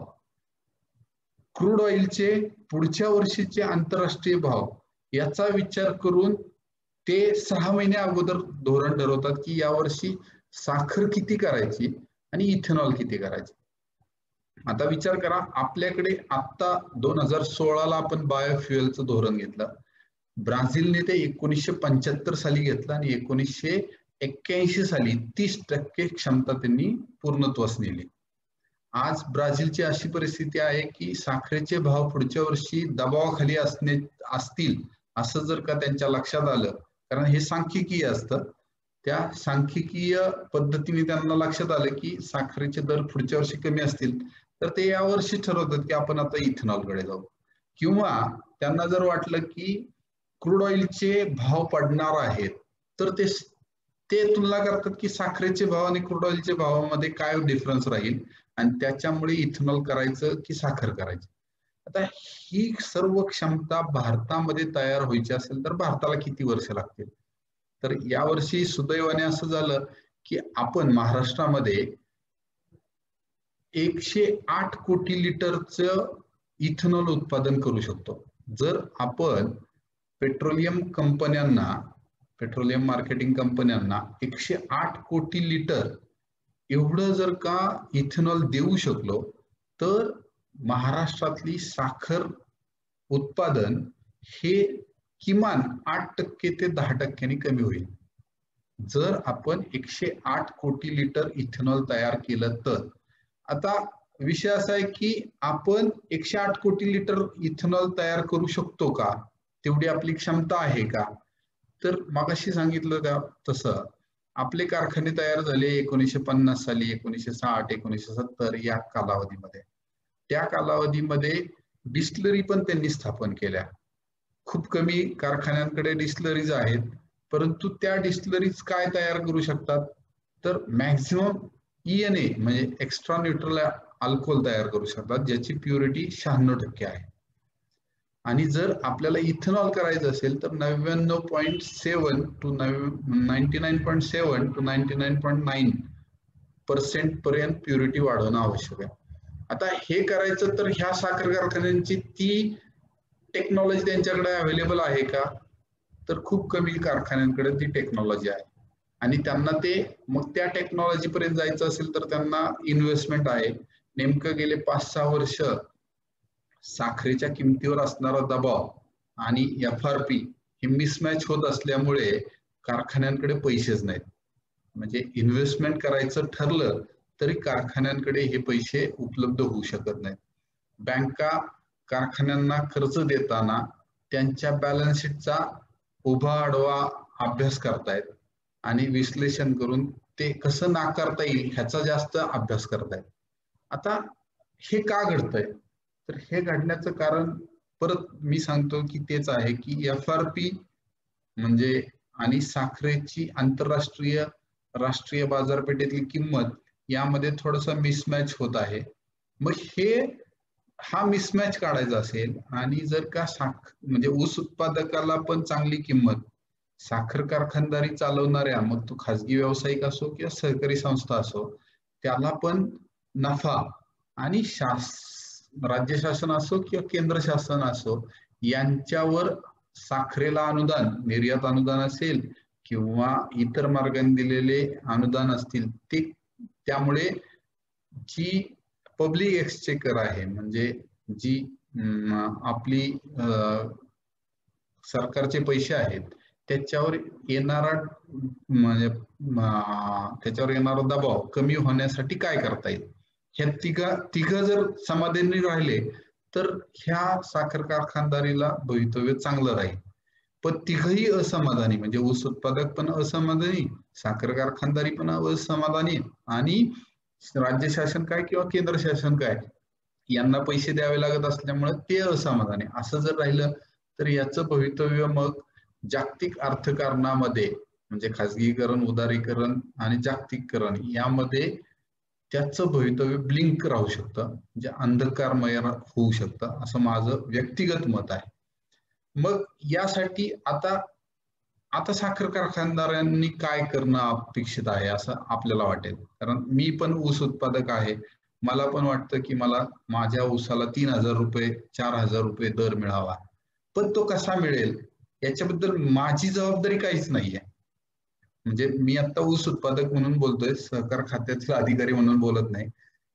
क्रूड ऑइलचे पुढच्या वर्षीचे आंतरराष्ट्रीय भाव याचा विचार करून ते सहा महिन्या अगोदर धोरण ठरवतात की यावर्षी साखर किती करायची आणि इथेनॉल किती करायचे. आता विचार करा, आपल्याकडे आता दोन हजार सोळाला आपण बायोफ्युएलचं धोरण घेतलं, ब्राझीलने ते एकोणीसशे पंच्याहत्तर साली घेतलं आणि एकोणीसशे एक्क्याऐंशी साली तीस टक्के क्षमता त्यांनी पूर्णत्वास नेली. आज ब्राझीलची अशी परिस्थिती आहे की साखरेचे भाव पुढच्या वर्षी दबावाखाली असणे असतील असं जर का त्यांच्या लक्षात आलं, कारण हे सांख्यिकीय असतं, त्या सांख्यिकीय पद्धतीने त्यांना लक्षात आलं की साखरेचे दर पुढच्या वर्षी कमी असतील, तर ते यावर्षी ठरवतात की आपण आता इथेनॉलकडे जाऊ. किंवा त्यांना जर वाटलं की क्रूड ऑइलचे भाव पडणार आहेत, तर ते ते तुलना करतात की साखरेचे भाव आणि क्रूड ऑइलच्या भावामध्ये काय डिफरन्स राहील आणि त्याच्यामुळे इथेनॉल करायचं की साखर करायची. आता ही सर्व क्षमता भारतामध्ये तयार व्हायची असेल तर भारताला किती वर्ष लागतील? तर यावर्षी सुदैवाने असं झालं की आपण महाराष्ट्रामध्ये एकशे आठ कोटी लिटरचं इथेनॉल उत्पादन करू शकतो. जर आपण पेट्रोलियम कंपन्यांना, पेट्रोलियम मार्केटिंग कंपन्यांना एकशे आठ कोटी लिटर एवढं जर का इथेनॉल देऊ शकलो, तर महाराष्ट्रातली साखर उत्पादन हे किमान आठ टक्के ते दहा टक्क्यांनी कमी होईल. जर आपण एकशे आठ कोटी लिटर इथेनॉल तयार केलं तर. आता विषय असा आहे की आपण एकशे आठ कोटी लिटर इथेनॉल तयार करू शकतो का? तेवढी आपली क्षमता आहे का? तर मगाशी सांगितलं त्या तसं आपले कारखाने तयार झाले एकोणीसशे पन्नास साली, एकोणीसशे साठ, एकोणीसशे सत्तर या कालावधीमध्ये. त्या कालावधीमध्ये डिस्टिलरी पण त्यांनी स्थापन केल्या. खूप कमी कारखान्यांकडे डिस्टिलरीज आहेत, परंतु त्या डिस्टिलरीज काय तयार करू शकतात? तर मॅक्झिमम ईएनए म्हणजे एक्स्ट्रा न्यूट्रल अल्कोहोल तयार करू शकतात, ज्याची प्युरिटी शहाण्णव टक्के आहे. आणि जर आपल्याला इथेनॉल करायचं असेल तर नव्याण्णव point seven two ninety nine point seven two ninety nine point nine percent पर्यंत प्युरिटी वाढवणं आवश्यक आहे. आता हे करायचं तर ह्या साखर कारखान्यांची ती टेक्नॉलॉजी त्यांच्याकडे अवेलेबल आहे का? तर खूप कमी कारखान्यांकडे ती टेक्नॉलॉजी आहे आणि त्यांना ते मग त्या टेक्नॉलॉजी पर्यंत जायचं असेल तर त्यांना इन्व्हेस्टमेंट आहे. नेमकं गेले पाच सहा वर्ष साखरेच्या किमतीवर असणारा दबाव आणि एफ आर पी हे मिसमॅच होत असल्यामुळे कारखान्यांकडे पैसेच नाहीत. म्हणजे इन्व्हेस्टमेंट करायचं ठरलं तरी कारखान्यांकडे हे पैसे उपलब्ध होऊ शकत नाहीत. बँका कारखान्यांना कर्ज देताना त्यांच्या बॅलन्स शीटचा उभा आडवा अभ्यास करतायत आणि विश्लेषण करून ते कसं नाकारता येईल ह्याचा जास्त अभ्यास करतायत. आता हे का घडतंय? तर हे घडण्याचं कारण परत मी सांगतो की तेच आहे की एफ आर पी म्हणजे आणि साखरेची आंतरराष्ट्रीय राष्ट्रीय बाजारपेठेतली किंमत यामध्ये थोडासा मिसमॅच होत आहे. मग हे हा मिसमॅच काढायचा असेल आणि जर का साख म्हणजे ऊस उत्पादकाला पण चांगली किंमत, साखर कारखानदारी चालवणाऱ्या मग तो खाजगी व्यावसायिक असो किंवा सहकारी संस्था असो त्याला पण नफा आणि शास राज्य शासन असो किंवा केंद्र शासन असो यांच्यावर साखरेला अनुदान, निर्यात अनुदान असेल किंवा इतर मार्गाने दिलेले अनुदान असतील ते त्यामुळे जी पब्लिक एक्सचेकर आहे म्हणजे जी आपली सरकारचे पैसे आहेत त्याच्यावर येणारा म्हणजे त्याच्यावर येणारा दबाव कमी होण्यासाठी काय करता येईल, ह्या तिघा तिघ जर समाधानी राहिले तर ह्या साखर कारखानदारीला भवितव्य चांगलं राहील. पण तिघही असमाधानी म्हणजे ऊस उत्पादक पण असमाधानी, साखर कारखानदारी पण असमाधानी आणि राज्य शासन काय किंवा केंद्र शासन काय यांना पैसे द्यावे लागत असल्यामुळे ते असमाधानी. असं जर राहिलं तर याचं भवितव्य मग जागतिक अर्थकारणामध्ये म्हणजे खाजगीकरण, उदारीकरण आणि जागतिकीकरण यामध्ये त्याचं भवितव्य ब्लिंक राहू शकतं, म्हणजे अंधकारमय होऊ शकतं असं माझं व्यक्तिगत मत आहे. मग यासाठी आता आता साखर कारखानदारांनी काय करणं अपेक्षित आहे असं आपल्याला वाटेल, कारण मी पण ऊस उत्पादक आहे. मला पण वाटतं की मला माझ्या ऊसाला तीन हजार रुपये चार हजार रुपये दर मिळावा, पण तो कसा मिळेल याच्याबद्दल माझी जबाबदारी काहीच नाहीये. म्हणजे मी आता ऊस उत्पादक म्हणून बोलतोय, सहकार खात्यातील अधिकारी म्हणून बोलत नाही.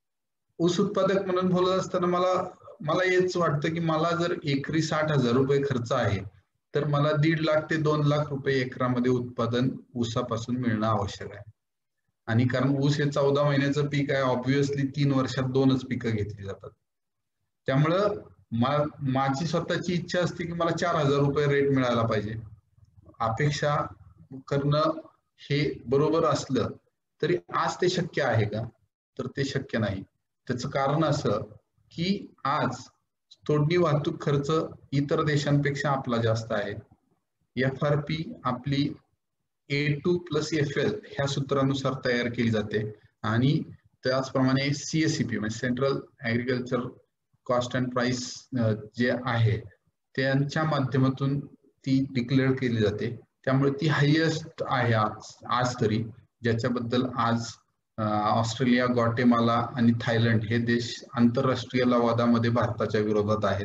ऊस उत्पादक म्हणून बोलत असताना मला मला हेच वाटतं की मला जर एकरी साठ हजार रुपये खर्च आहे तर मला दीड लाख ते दोन लाख रुपये एकरामध्ये उत्पादन ऊसापासून मिळणं आवश्यक आहे. आणि कारण ऊस हे चौदा महिन्याचं पीक आहे, ऑब्व्हियसली तीन वर्षात दोनच पिकं घेतली जातात. त्यामुळं माझी स्वतःची इच्छा असते की मला चार हजार रुपये रेट मिळायला पाहिजे. अपेक्षा करणं हे बरोबर असलं तरी आज ते शक्य आहे का? तर ते शक्य नाही. त्याचं कारण असं की आज तोडणी वाहतूक खर्च इतर देशांपेक्षा आपला जास्त आहे. एफ आर पी आपली A two plus F L ह्या सूत्रानुसार तयार केली जाते आणि त्याचप्रमाणे सी एस सी पी म्हणजे central agriculture cost and price जे आहे त्यांच्या माध्यमातून ती डिक्लेअर केली जाते. त्यामुळे ती हायएस्ट आहे आज आज तरी, ज्याच्याबद्दल आज ऑस्ट्रेलिया, ग्वाटेमाला आणि थायलंड हे देश आंतरराष्ट्रीय लवादामध्ये भारताच्या विरोधात आहेत.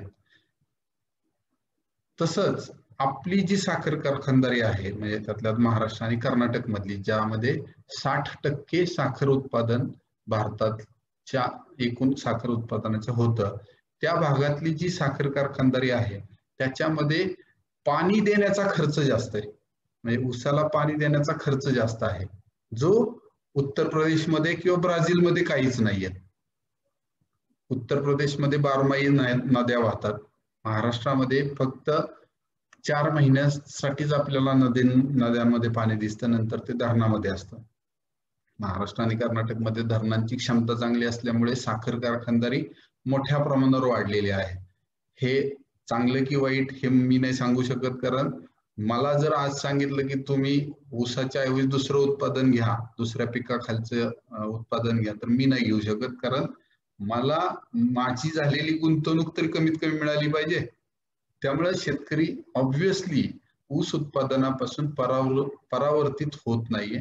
तसंच आपली जी साखर कारखानदारी आहे म्हणजे त्यातल्यात महाराष्ट्र आणि कर्नाटक मधली ज्यामध्ये साठ टक्के साखर उत्पादन भारताच्या एकूण साखर उत्पादनाचं होतं, त्या भागातली जी साखर कारखानदारी आहे त्याच्यामध्ये पाणी देण्याचा खर्च जास्त आहे. म्हणजे ऊसाला पाणी देण्याचा खर्च जास्त आहे, जो उत्तर प्रदेशमध्ये किंवा ब्राझीलमध्ये काहीच नाहीये. उत्तर प्रदेशमध्ये बारमाही नद्या वाहतात, महाराष्ट्रामध्ये फक्त चार महिन्यासाठीच आपल्याला नदी नद्यांमध्ये पाणी दिसतं, नंतर ते धरणामध्ये असतं. महाराष्ट्र आणि कर्नाटकमध्ये धरणांची क्षमता चांगली असल्यामुळे साखर कारखानदारी मोठ्या प्रमाणावर वाढलेली आहे. हे चांगलं की वाईट हे मी नाही सांगू शकत, कारण मला जर आज सांगितलं की तुम्ही ऊसाच्या ऐवजी दुसरं उत्पादन घ्या, दुसऱ्या पिकाखालचं उत्पादन घ्या, तर मी नाही घेऊ शकत, कारण मला माझी झालेली गुंतवणूक तरी कमीत कमी मिळाली पाहिजे. त्यामुळे शेतकरी ऑब्व्हियसली ऊस उत्पादनापासून परावर परावर्तित होत नाहीये,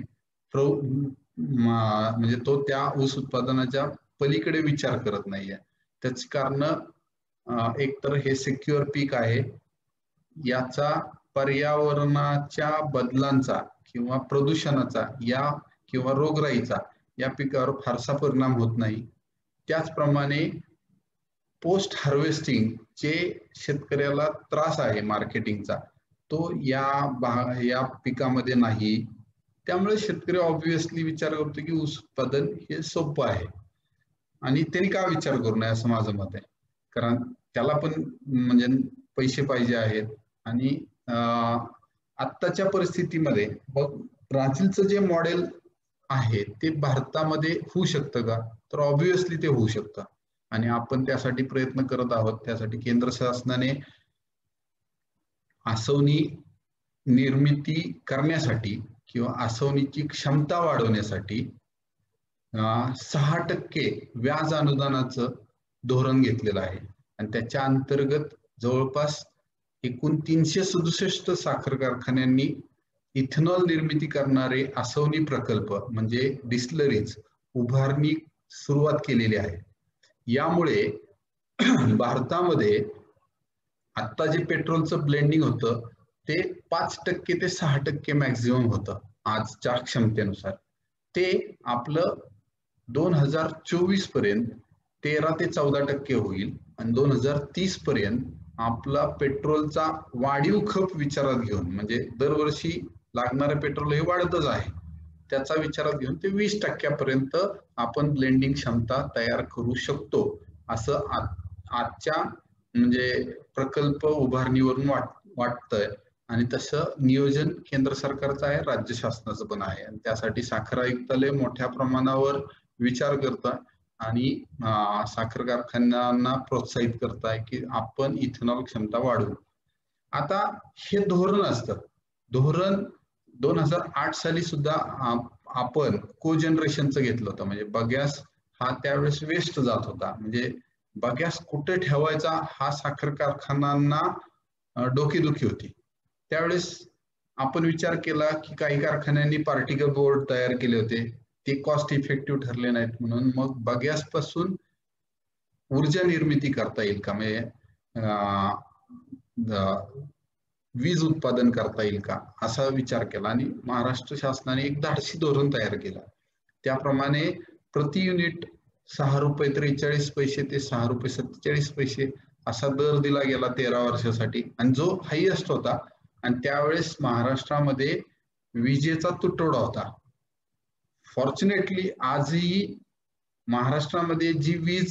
म्हणजे तो त्या ऊस उत्पादनाच्या पलीकडे विचार करत नाहीये. त्याची कारण एकतर हे सिक्युअर पीक आहे, याचा पर्यावरणाच्या बदलांचा किंवा प्रदूषणाचा या किंवा रोगराईचा या पिकावर फारसा परिणाम होत नाही. त्याचप्रमाणे पोस्ट हार्वेस्टिंग जे शेतकऱ्याला त्रास आहे मार्केटिंगचा, तो या या पिकामध्ये नाही. त्यामुळे शेतकरी ऑब्व्हियसली विचार करतो की ऊस उत्पादन हे सोपं आहे, आणि त्यांनी का विचार करू नये असं माझं मत आहे. कारण त्याला पण म्हणजे पैसे पाहिजे आहेत. आणि आत्ताच्या परिस्थितीमध्ये ब्राझीलचं जे मॉडेल आहे ते भारतामध्ये होऊ शकतं का, तर ऑब्व्हियसली ते होऊ शकतं, आणि आपण त्यासाठी प्रयत्न करत आहोत. त्यासाठी केंद्र शासनाने आसवनी निर्मिती करण्यासाठी किंवा आसवनीची क्षमता वाढवण्यासाठी सहा टक्के व्याज अनुदानाचं धोरण घेतलेलं आहे. आणि त्याच्या अंतर्गत जवळपास एकूण तीनशे सदुसष्ट साखर कारखान्यांनी इथेनॉल निर्मिती करणारे आसवनी प्रकल्प म्हणजे डिस्लरीज उभारणी सुरुवात केलेली आहे. यामुळे भारतामध्ये आता जे पेट्रोलचं ब्लेंडिंग होतं ते पाच टक्के ते सहा टक्के मॅक्झिमम होतं आजच्या क्षमतेनुसार. ते आपलं दोन हजार चोवीस पर्यंत तेरा ते चौदा टक्के होईल, आणि दोन हजार तीस पर्यंत आपला पेट्रोलचा वाढीव खप विचारात घेऊन, म्हणजे दरवर्षी लागणारे पेट्रोल हे वाढतच आहे, त्याचा विचारात घेऊन ते वीस टक्क्यापर्यंत आपण ब्लेंडिंग क्षमता तयार करू शकतो असं आजच्या म्हणजे प्रकल्प उभारणीवरून वाट वाटतंय. आणि तसं नियोजन केंद्र सरकारचं आहे, राज्य शासनाचं पण आहे, आणि त्यासाठी साखर आयुक्तालय मोठ्या प्रमाणावर विचार करतात आणि साखर कारखान्यांना प्रोत्साहित करताय की आपण इथेनॉल क्षमता वाढवू. आता हे धोरण असतं. धोरण दोन हजार आठ साली सुद्धा आपण को जनरेशनचं घेतलं होतं. म्हणजे बगॅस हा त्यावेळेस वेस्ट जात होता, म्हणजे बगॅस कुठे ठेवायचा हा साखर कारखान्यांना डोकेदुखी होती. त्यावेळेस आपण विचार केला की काही कारखान्यांनी पार्टिकल बोर्ड तयार केले होते, ते कॉस्ट इफेक्टिव्ह ठरले नाहीत, म्हणून मग बगॅस पासून ऊर्जा निर्मिती करता येईल का, म्हणजे वीज उत्पादन करता येईल का असा विचार केला. आणि महाराष्ट्र शासनाने एक धाडसी धोरण तयार केलं. त्याप्रमाणे प्रति युनिट सहा रुपये त्रेचाळीस पैसे ते सहा रुपये सत्तेचाळीस पैसे असा दर दिला गेला तेरा वर्षासाठी, आणि जो हायएस्ट होता. आणि त्यावेळेस महाराष्ट्रामध्ये विजेचा तुटवडा होता. फॉर्च्युनेटली आजही महाराष्ट्रामध्ये जी वीज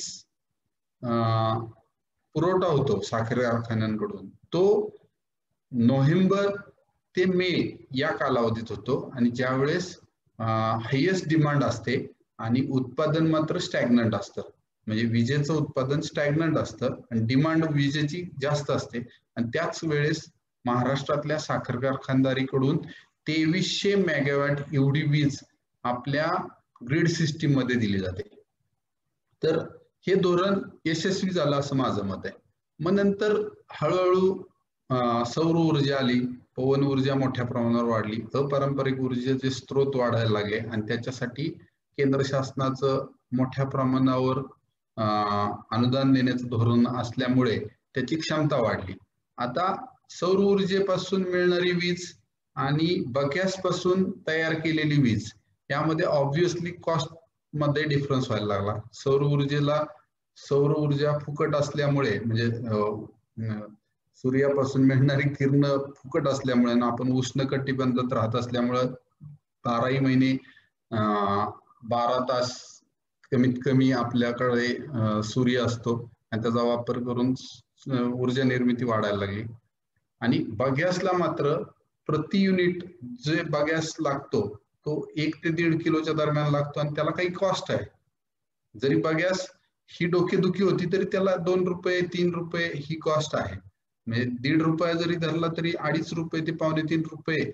पुरवठा होतो साखर कारखान्यांकडून तो नोव्हेंबर ते मे या कालावधीत होतो, आणि ज्यावेळेस हायएस्ट डिमांड असते आणि उत्पादन मात्र स्टॅग्नंट असतं. म्हणजे विजेचं उत्पादन स्टॅग्नंट असतं आणि डिमांड विजेची जास्त असते. आणि त्याच वेळेस महाराष्ट्रातल्या साखर कारखानदारीकडून तेवीसशे मेगावॅट एवढी वीज आपल्या ग्रीड सिस्टीम मध्ये दिली जाते. तर हे धोरण यशस्वी झालं असं माझं मत आहे. मग नंतर हळूहळू सौर ऊर्जा आली, पवन ऊर्जा मोठ्या प्रमाणावर वाढली, अपारंपरिक ऊर्जेचे स्रोत वाढायला लागले, आणि त्याच्यासाठी केंद्र शासनाचं मोठ्या प्रमाणावर अनुदान देण्याचं धोरण असल्यामुळे त्याची क्षमता वाढली. आता सौर ऊर्जेपासून मिळणारी वीज आणि बगॅस पासून तयार केलेली वीज यामध्ये ऑब्व्हियसली कॉस्ट मध्ये डिफरन्स व्हायला लागला. सौर ऊर्जेला सौर ऊर्जा फुकट असल्यामुळे, म्हणजे सूर्यापासून मिळणारी किरण फुकट असल्यामुळे आणि आपण उष्ण कटिबंधात राहत असल्यामुळे बाराही महिने बारा तास कमीत कमी आपल्याकडे सूर्य असतो, आणि त्याचा वापर करून ऊर्जा निर्मिती वाढायला लागली. आणि बगॅसला मात्र प्रति युनिट जे बगॅस लागतो तो एक ते दीड किलोच्या दरम्यान लागतो, आणि त्याला काही कॉस्ट आहे. जरी बगॅस ही डोकेदुखी होती तरी त्याला दोन रुपये तीन रुपये ही कॉस्ट आहे. म्हणजे दीड रुपया जरी धरला तरी अडीच रुपये ते पावणे तीन रुपये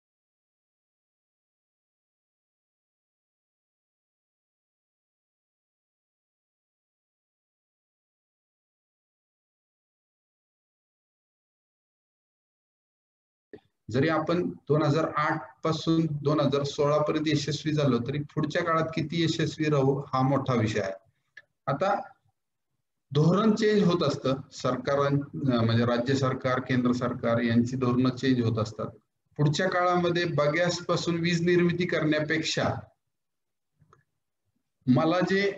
जरी आपण दोन हजार आठ पासून दोन हजार सोळा पर्यंत यशस्वी झालो तरी पुढच्या काळात किती यशस्वी राहू हा मोठा विषय आहे. आता धोरण चेंज होत असतं, सरकार म्हणजे राज्य सरकार केंद्र सरकार यांची धोरणं चेंज होत असतात. पुढच्या काळामध्ये बगॅस पासून वीज निर्मिती करण्यापेक्षा मला जे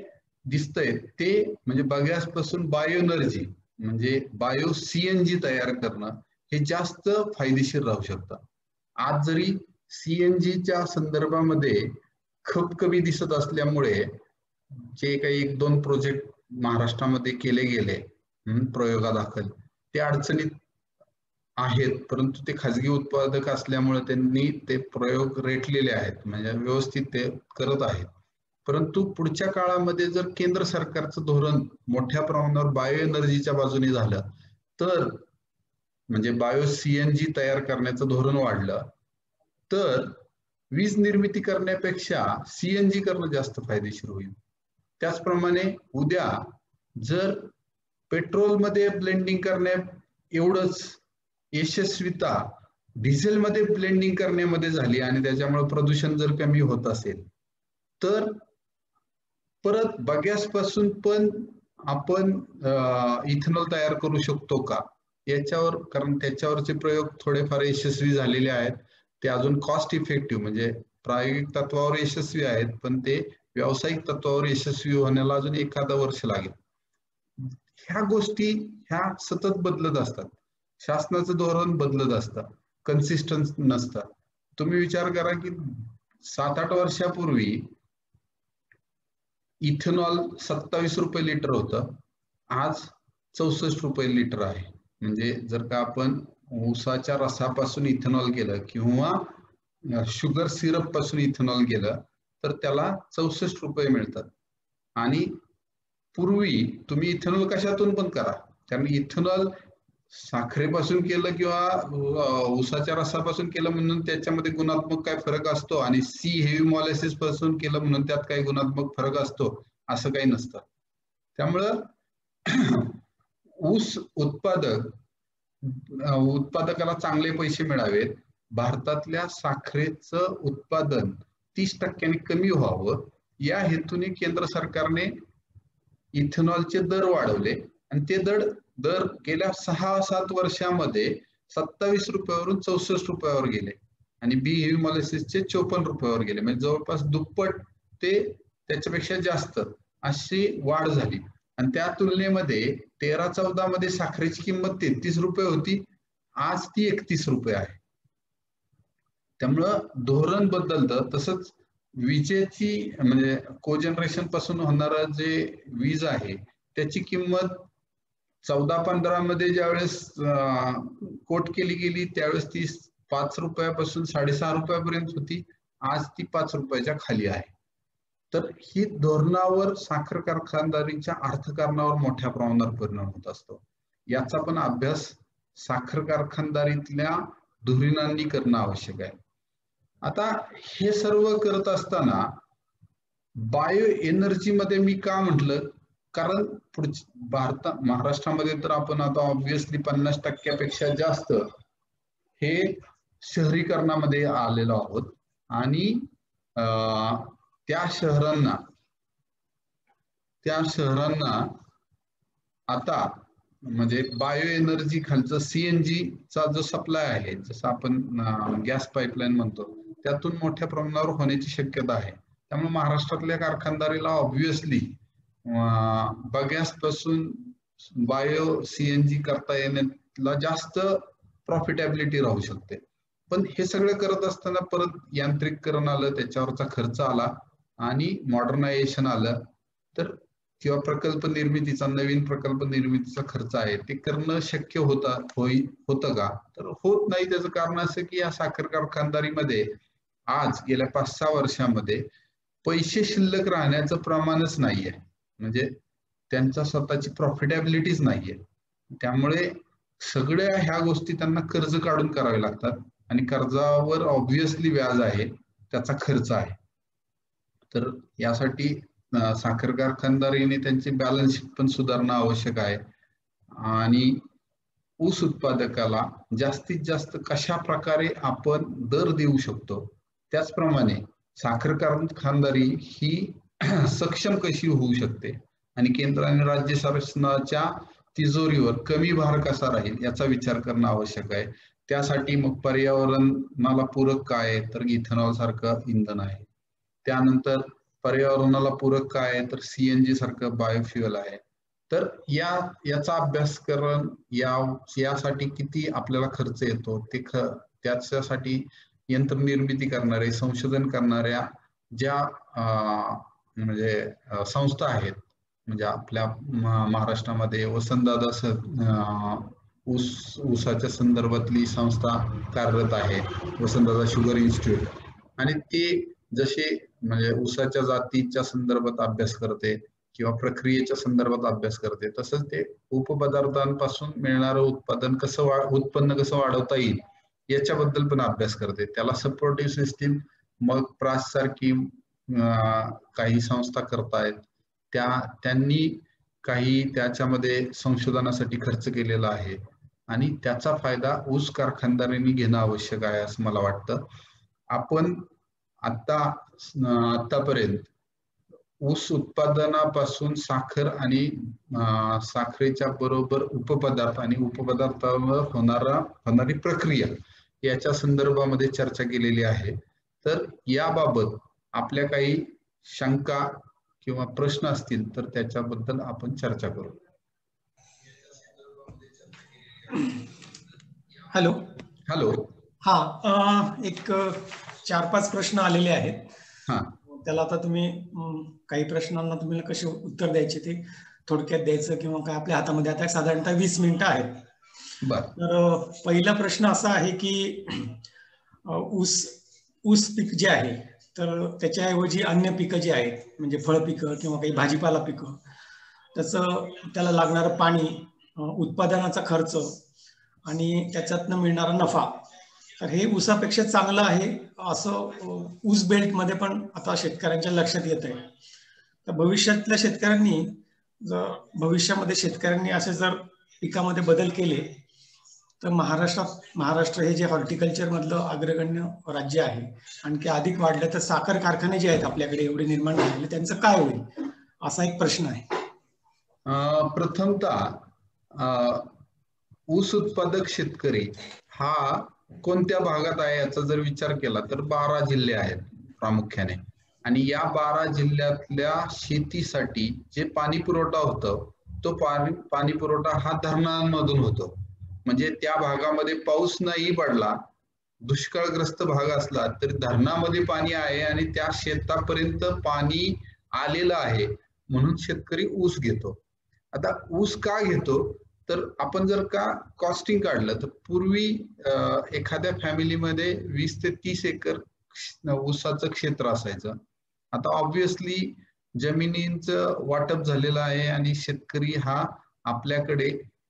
दिसतंय ते म्हणजे बगॅस पासून बायो एनर्जी म्हणजे बायो सीएनजी तयार करणं हे जास्त फायदेशीर राहू शकतं. आज जरी सीएनजीच्या संदर्भामध्ये खप कमी दिसत असल्यामुळे जे काही एक दोन प्रोजेक्ट महाराष्ट्रामध्ये केले गेले प्रयोगादाखल ते अडचणीत आहेत, परंतु ते खाजगी उत्पादक असल्यामुळे त्यांनी ते प्रयोग रेटलेले आहेत, म्हणजे व्यवस्थित ते करत आहेत. परंतु पुढच्या काळामध्ये जर केंद्र सरकारचं धोरण मोठ्या प्रमाणावर बायो एनर्जीच्या बाजूने झालं तर म्हणजे बायो सीएनजी तयार करण्याचं धोरण वाढलं तर वीज निर्मिती करण्यापेक्षा सीएनजी करणं जास्त फायदेशीर होईल. त्याचप्रमाणे उद्या जर पेट्रोलमध्ये ब्लेंडिंग करण्या एवढंच यशस्वीता डिझेलमध्ये ब्लेंडिंग करण्यामध्ये झाली आणि त्याच्यामुळे प्रदूषण जर कमी होत असेल तर परत बगॅस पासून पण आपण इथेनॉल तयार करू शकतो का याच्यावर, कारण त्याच्यावरचे प्रयोग थोडेफार यशस्वी झालेले आहेत. ते अजून कॉस्ट इफेक्टिव्ह म्हणजे प्रायोगिक तत्वावर यशस्वी आहेत, पण ते व्यावसायिक तत्वावर यशस्वी होण्याला अजून एखादं वर्ष लागेल. ह्या गोष्टी ह्या सतत बदलत असतात, शासनाचं धोरण बदलत असतं, कन्सिस्टन्स नसतं. तुम्ही विचार करा की सात आठ वर्षापूर्वी इथेनॉल सत्तावीस रुपये लिटर होतं, आज चौसष्ट रुपये लिटर आहे. म्हणजे जर का आपण ऊसाच्या रसापासून इथेनॉल केलं किंवा शुगर सिरप पासून इथेनॉल केलं तर त्याला चौसष्ट रुपये मिळतात. आणि पूर्वी तुम्ही इथेनॉल कशातून पण करा, कारण इथेनॉल साखरेपासून केलं किंवा ऊसाच्या रसापासून केलं म्हणून त्याच्यामध्ये गुणात्मक काय फरक असतो आणि सी हेवी मॉलिसिस पासून केलं म्हणून त्यात काही गुणात्मक फरक असतो असं काही नसतं. त्यामुळं ऊस उत्पादक उत्पादकाला चांगले पैसे मिळावेत, भारतातल्या साखरेचं उत्पादन तीस टक्क्यांनी कमी व्हावं या हेतूने केंद्र सरकारने इथेनॉलचे दर वाढवले आणि ते दर दर गेल्या सहा सात वर्षामध्ये सत्तावीस रुपयावरून चौसष्ट रुपयावर गेले आणि बी हेवी मॉलिसिसचे चोपन्न रुपयावर गेले. म्हणजे जवळपास दुप्पट ते त्याच्यापेक्षा जास्त अशी वाढ झाली. आणि त्या तुलनेमध्ये तेरा चौदा मध्ये साखरेची किंमत तेहतीस रुपये होती, आज ती एकतीस रुपये आहे. त्यामुळं धोरण बदलतं. तसंच विजेची म्हणजे कोजनरेशन पासून होणारा जे वीज आहे त्याची किंमत चौदा पंधरा मध्ये ज्यावेळेस कोट केली गेली त्यावेळेस ती पाच रुपयापासून साडेसहा रुपयापर्यंत होती, आज ती पाच रुपयाच्या खाली आहे. तर ही धोरणावर साखर कारखानदारीच्या अर्थकारणावर मोठ्या प्रमाणावर परिणाम होत असतो. याचा पण अभ्यास साखर कारखानदारीतल्या धुरीणांनी करणं आवश्यक आहे. आता हे सर्व करत असताना बायो एनर्जी मध्ये मी का म्हटलं, कारण पुढच्या भारतात महाराष्ट्रामध्ये तर आपण आता ऑब्विसली पन्नास टक्क्यापेक्षा जास्त हे शहरीकरणामध्ये आलेलो आहोत आणि त्या शहरांना त्या शहरांना आता म्हणजे बायो एनर्जी खालचं सीएनजी चा जो सप्लाय आहे, जसं आपण गॅस पाईपलाईन म्हणतो, त्यातून मोठ्या प्रमाणावर होण्याची शक्यता आहे. त्यामुळे महाराष्ट्रातल्या कारखानदारीला ऑब्विसली बगॅस पासून बायो सीएनजी करता येण्याला जास्त प्रॉफिटेबिलिटी राहू शकते. पण हे सगळं करत असताना परत यांत्रिकीकरण आलं, त्याच्यावरचा खर्च आला आणि मॉडर्नायझेशन आलं, तर किंवा प्रकल्प निर्मितीचा नवीन प्रकल्प निर्मितीचा खर्च आहे ते करणं शक्य होता होई होतं का, तर होत नाही. त्याचं कारण असं की या साखर कारखानदारीमध्ये आज गेल्या पाच सहा वर्षामध्ये पैसे शिल्लक राहण्याचं प्रमाणच नाहीये, म्हणजे त्यांचा स्वतःची प्रॉफिटेबिलिटीच नाहीये. त्यामुळे सगळ्या ह्या गोष्टी त्यांना कर्ज काढून करावे लागतात आणि कर्जावर ऑब्विसली व्याज आहे, त्याचा खर्च आहे. तर यासाठी साखर कारखानदारीने त्यांची बॅलन्स शीट पण सुधारणं आवश्यक आहे आणि ऊस उत्पादकाला जास्तीत जास्त कशा प्रकारे आपण दर देऊ शकतो, त्याचप्रमाणे साखर कारखानदारी ही सक्षम कशी होऊ शकते आणि केंद्र आणि राज्य शासनाच्या तिजोरीवर कमी भार कसा राहील याचा विचार करणं आवश्यक आहे. त्यासाठी मग पर्यावरणाला पूरक काय आहे, तर इथेनॉल सारखं इंधन आहे. त्यानंतर पर्यावरणाला पूरक काय आहे तर सीएनजी सारखं बायोफ्युएल आहे. तर या याचा अभ्यास करून या यासाठी किती आपल्याला खर्च येतो ते ख त्याच्यासाठी यंत्रनिर्मिती करणारे संशोधन करणाऱ्या ज्या म्हणजे संस्था आहेत, म्हणजे आपल्या महाराष्ट्रामध्ये वसंतदादा ऊस ऊसाच्या संदर्भातली संस्था कार्यरत आहे, वसंतदादा शुगर इन्स्टिट्यूट, आणि ते जसे म्हणजे ऊसाच्या जातीच्या संदर्भात अभ्यास करते किंवा प्रक्रियेच्या संदर्भात अभ्यास करते, तसंच ते उपपदार्थांपासून मिळणारं उत्पादन कसं वा उत्पन्न कसं वाढवता येईल याच्याबद्दल पण अभ्यास करते. त्याला सपोर्टिव्ह सिस्टीम मग प्रास सारखी काही संस्था करतायत, त्या त्यांनी काही त्याच्यामध्ये संशोधनासाठी खर्च केलेला आहे आणि त्याचा फायदा ऊस कारखानदारांनी घेणं आवश्यक आहे असं मला वाटतं. आपण आता आतापर्यंत ऊस उत्पादनापासून साखर आणि साखरेच्या बरोबर उपपदार्थ आणि उपपदार्थावर होणारा होणारी प्रक्रिया याच्या संदर्भामध्ये चर्चा केलेली आहे. तर याबाबत आपल्या काही शंका किंवा प्रश्न असतील तर त्याच्याबद्दल आपण चर्चा करू. हॅलो हॅलो हा, एक चार पाच प्रश्न आलेले आहेत. हा, त्याला आता तुम्ही काही प्रश्नांना तुम्ही कसे उत्तर द्यायचे ते थोडक्यात द्यायचं किंवा काय, आपल्या हातामध्ये आता साधारणतः वीस मिनिटं आहेत. तर पहिला प्रश्न असा आहे की ऊस ऊस पीक जे आहे तर त्याच्याऐवजी अन्य पिकं जी आहेत म्हणजे फळ पिकं किंवा काही भाजीपाला पिकं, त्याचं त्याला लागणारं पाणी, उत्पादनाचा खर्च आणि त्याच्यातनं मिळणारा नफा, तर हे ऊसापेक्षा चांगलं आहे असं ऊस बेल्ट मध्ये पण आता शेतकऱ्यांच्या लक्षात येत आहे. तर भविष्यातल्या शेतकऱ्यांनी जर भविष्यामध्ये शेतकऱ्यांनी असे जर पिकामध्ये बदल केले तर महाराष्ट्रात महाराष्ट्र हे जे हॉर्टिकल्चर मधलं अग्रगण्य राज्य आहे, आणखी अधिक वाढलं तर साखर कारखाने जे आहेत आपल्याकडे एवढे निर्माण झालेले त्यांचं काय होईल असा एक प्रश्न आहे. प्रथमतः ऊस उत्पादक शेतकरी हा कोणत्या भागात आहे याचा जर विचार केला तर बारा जिल्हे आहेत प्रामुख्याने, आणि या बारा जिल्ह्यातल्या शेतीसाठी जे पाणी पुरवठा होतो तो पाणी पाणी पुरवठा हा धरणांमधून होतो. म्हणजे त्या भागामध्ये पाऊस नाही पडला, दुष्काळग्रस्त भाग असला तरी धरणामध्ये पाणी आहे आणि त्या शेतापर्यंत पाणी आलेलं आहे म्हणून शेतकरी ऊस घेतो. आता ऊस का घेतो तर आपण जर का कॉस्टिंग काढलं तर पूर्वी एखाद्या फॅमिलीमध्ये वीस ते तीस एकर ऊसाचं क्षेत्र असायचं. आता ऑब्विसली जमिनींचं वाटप झालेलं आहे आणि शेतकरी हा आपल्याकडे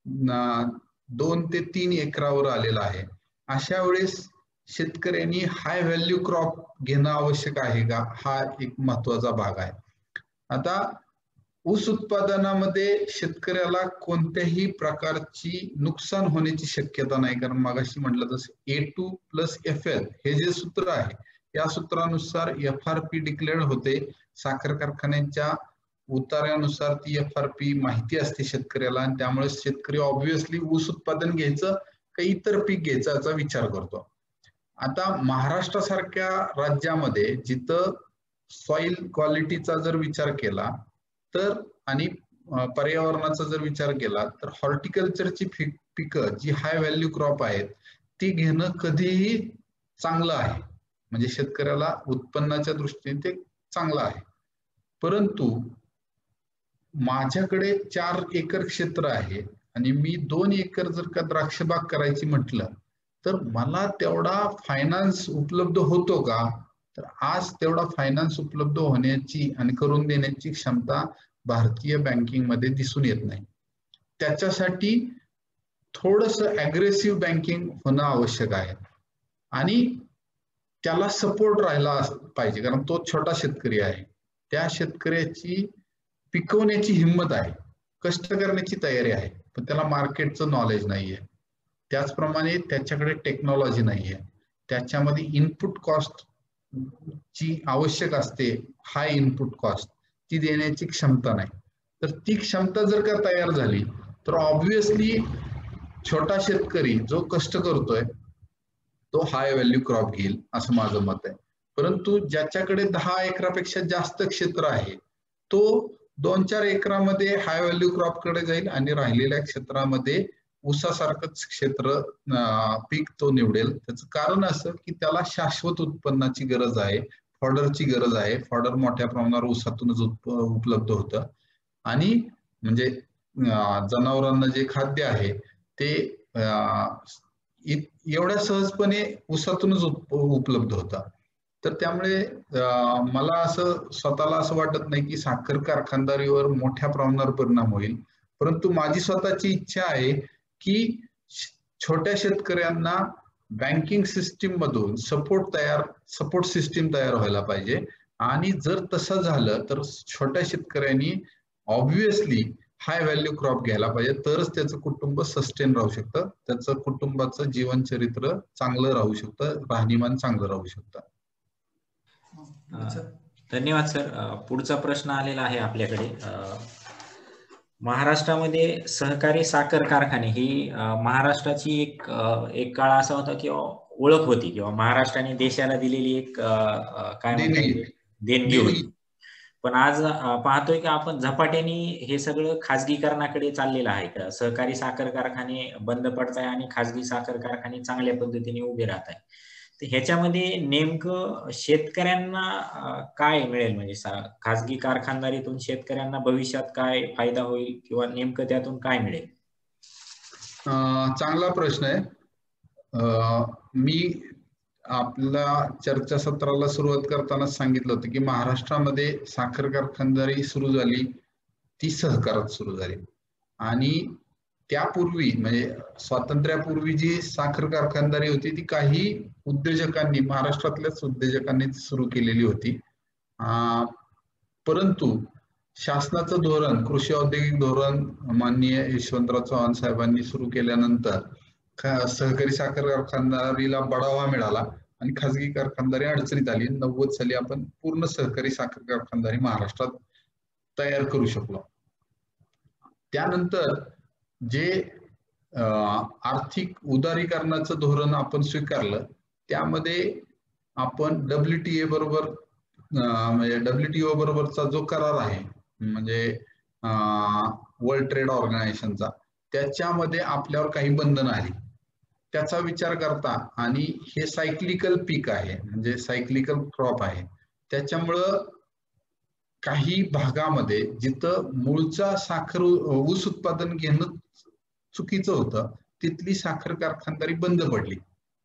दोन ते तीन एकरावर आलेला आहे. अशा वेळेस शेतकऱ्यांनी हाय व्हॅल्यू क्रॉप घेणं आवश्यक आहे का, हा एक महत्वाचा भाग आहे. आता ऊस उत्पादनामध्ये शेतकऱ्याला कोणत्याही प्रकारची नुकसान होण्याची शक्यता नाही, कारण मागाशी म्हटलं तसं A two plus F L हे जे सूत्र आहे या सूत्रानुसार एफ आर पी डिक्लेअर होते. साखर कारखान्यांच्या उतार्यानुसार ती एफ आर पी माहिती असते शेतकऱ्याला, आणि त्यामुळे शेतकरी ऑब्विसली ऊस उत्पादन घ्यायचं का इतर पीक घ्यायचं याचा विचार करतो. आता महाराष्ट्रासारख्या राज्यामध्ये जिथं सॉइल क्वालिटीचा जर विचार केला तर आणि पर्यावरणाचा जर विचार केला तर हॉर्टिकल्चरची पिकं जी हाय व्हॅल्यू क्रॉप आहेत ती घेणं कधीही चांगलं आहे, म्हणजे शेतकऱ्याला उत्पन्नाच्या दृष्टीने ते चांगलं आहे. परंतु माझ्याकडे चार एकर क्षेत्र आहे आणि मी दोन एकर जर का द्राक्षबाग करायची म्हटलं तर मला तेवढा फायनान्स उपलब्ध होतो का, तर आज तेवढा फायनान्स उपलब्ध होण्याची आणि करून देण्याची क्षमता भारतीय बँकिंग मध्ये दिसून येत नाही. त्याच्यासाठी थोडंसं अग्रेसिव्ह बँकिंग होणं आवश्यक आहे आणि त्याला सपोर्ट राहिला पाहिजे, कारण तो छोटा शेतकरी आहे. त्या शेतकऱ्याची पिकवण्याची हिंमत आहे, कष्ट करण्याची तयारी आहे, पण त्याला मार्केटचं नॉलेज नाहीये. त्याचप्रमाणे त्याच्याकडे टेक्नॉलॉजी नाहीये, त्याच्यामध्ये इनपुट कॉस्ट जी आवश्यक असते हाय इनपुट कॉस्ट ती देण्याची क्षमता नाही. तर ती क्षमता जर का तयार झाली तर ऑब्विसली छोटा शेतकरी जो कष्ट करतोय तो हाय व्हॅल्यू क्रॉप घेईल असं माझं मत आहे. परंतु ज्याच्याकडे दहा एकरापेक्षा जास्त क्षेत्र आहे तो दोन चार एकरामध्ये हाय व्हॅल्यू क्रॉप कडे जाईल आणि राहिलेल्या क्षेत्रामध्ये ऊसासारखंच क्षेत्र पीक तो निवडेल. त्याचं कारण असं की त्याला शाश्वत उत्पन्नाची गरज आहे, फॉडरची गरज आहे. फॉडर मोठ्या प्रमाणावर ऊसातूनच उपलब्ध होतं आणि म्हणजे जनावरांना जे खाद्य आहे ते एवढ्या सहजपणे ऊसातूनच उपलब्ध होतं. तर त्यामुळे मला असं स्वतःला असं वाटत नाही की साखर कारखानदारीवर मोठ्या प्रमाणावर परिणाम होईल, परंतु माझी स्वतःची इच्छा आहे की छोट्या शेतकऱ्यांना बँकिंग सिस्टीम मधून सपोर्ट तयार सपोर्ट सिस्टीम तयार व्हायला पाहिजे. आणि जर तसं झालं तर छोट्या शेतकऱ्यांनी ऑब्व्हियसली हाय व्हॅल्यू क्रॉप घ्यायला पाहिजे, तरच त्याचं कुटुंब सस्टेन राहू शकतं, त्याचं कुटुंबाचं जीवनचरित्र चांगलं राहू शकतं, राहणीमान चांगलं राहू शकतं. धन्यवाद सर. पुढचा प्रश्न आलेला आहे आपल्याकडे. महाराष्ट्रामध्ये सहकारी साखर कारखाने ही महाराष्ट्राची एक एक काळ असा होता किंवा ओळख होती किंवा महाराष्ट्राने देशाला दिलेली एक काय म्हणतात देणगी होती. पण आज पाहतोय की आपण झपाट्याने हे सगळं खाजगीकरणाकडे चाललेलं आहे. का सहकारी साखर कारखाने बंद पडत आहे आणि खाजगी साखर कारखाने चांगल्या पद्धतीने उभे राहत आहे. तर ह्याच्यामध्ये नेमकं शेतकऱ्यांना काय मिळेल, म्हणजे खाजगी कारखानदारीतून शेतकऱ्यांना भविष्यात काय फायदा होईल किंवा नेमकं त्यातून काय मिळेल? चांगला प्रश्न आहे. मी आपल्या चर्चासत्राला सुरुवात करताना सांगितलं होतं की महाराष्ट्रामध्ये साखर कारखानदारी सुरू झाली ती सहकारात सुरू झाली आणि त्यापूर्वी म्हणजे स्वातंत्र्यापूर्वी जी साखर कारखानदारी होती ती काही उद्योजकांनी महाराष्ट्रातल्याच उद्योजकांनी सुरू केलेली होती. परंतु शासनाचं धोरण कृषी औद्योगिक धोरण माननीय यशवंतराव चव्हाण साहेबांनी सुरू केल्यानंतर सहकारी साखर कारखानदारीला बढावा मिळाला आणि खाजगी कारखानदारी अडचणीत आली. नव्वद साली आपण पूर्ण सहकारी साखर कारखानदारी महाराष्ट्रात तयार करू शकलो. त्यानंतर जे आर्थिक उदारीकरणाचं धोरण आपण स्वीकारलं त्यामध्ये आपण डब्ल्यूटीए बरोबर म्हणजे डब्ल्यूटीओ बरोबरचा जो करार आहे म्हणजे वर्ल्ड ट्रेड ऑर्गनायझेशनचा त्याच्यामध्ये आपल्यावर काही बंधनं आली. त्याचा विचार करता आणि हे सायक्लिकल पीक आहे म्हणजे सायक्लिकल क्रॉप आहे, त्याच्यामुळं काही भागामध्ये जिथं मूळचा साखर ऊस उत्पादन घेणं चुकीचं होतं तिथली साखर कारखानदारी बंद पडली.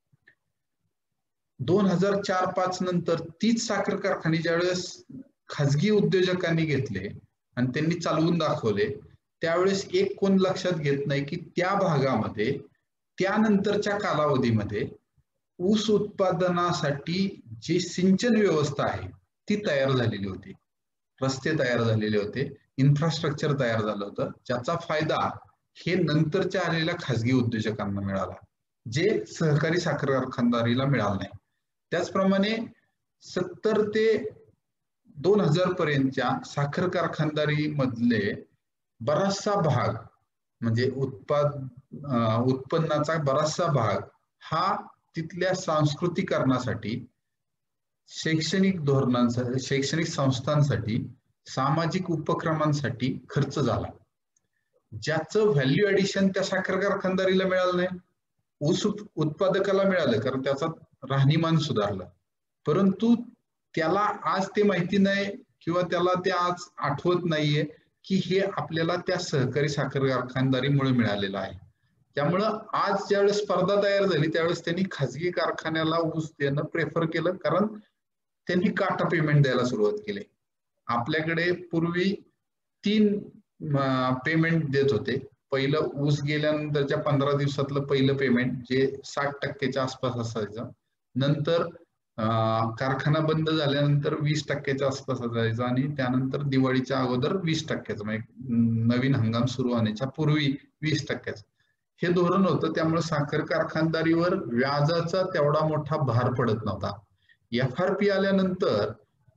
दोन हजार चार पाच नंतर तीच साखर कारखाने ज्यावेळेस खाजगी उद्योजकांनी घेतले आणि त्यांनी चालवून दाखवले त्यावेळेस एक कोण लक्षात घेत नाही की त्या भागामध्ये त्यानंतरच्या कालावधीमध्ये ऊस उत्पादनासाठी जी सिंचन व्यवस्था आहे ती तयार झालेली होती, रस्ते तयार झालेले होते, इन्फ्रास्ट्रक्चर तयार झालं होतं, ज्याचा फायदा हे नंतरच्या आलेल्या खाजगी उद्योजकांना मिळाला जे सहकारी साखर कारखानदारीला मिळालं नाही. त्याचप्रमाणे सत्तर ते दोन हजार पर्यंतच्या साखर कारखानदारी मधले बराचसा भाग म्हणजे उत्पाद उत्पन्नाचा बराचसा भाग हा तिथल्या सांस्कृतिकरणासाठी, शैक्षणिक धोरणांसाठी, शैक्षणिक संस्थांसाठी, सामाजिक उपक्रमांसाठी खर्च झाला, ज्याचं व्हॅल्यू ऍडिशन त्या साखर कारखानदारीला मिळालं नाही. ऊस उत्पादकाला मिळालं कारण त्याचा राहणीमान सुधारलं, परंतु त्याला आज ते माहिती नाही किंवा त्याला ते आज आठवत नाहीये की हे आपल्याला त्या सहकारी साखर कारखानदारीमुळे मिळालेलं आहे. त्यामुळं आज ज्यावेळेस स्पर्धा तयार झाली त्यावेळेस त्यांनी खाजगी कारखान्याला ऊस देणं प्रेफर केलं कारण त्यांनी काटा पेमेंट द्यायला सुरुवात केली. आपल्याकडे पूर्वी तीन पेमेंट देत होते. पहिलं ऊस गेल्यानंतरच्या पंधरा दिवसातलं पहिलं पेमेंट जे साठ टक्क्याच्या आसपास असायचं, नंतर कारखाना बंद झाल्यानंतर वीस टक्क्याच्या आसपास असायचं आणि त्यानंतर दिवाळीच्या अगोदर वीस टक्क्याचं म्हणजे नवीन हंगाम सुरू होण्याच्या पूर्वी वीस टक्क्याचं हे धोरण होतं. त्यामुळे साखर कारखानदारीवर व्याजाचा तेवढा मोठा भार पडत नव्हता. एफ आर पी आल्यानंतर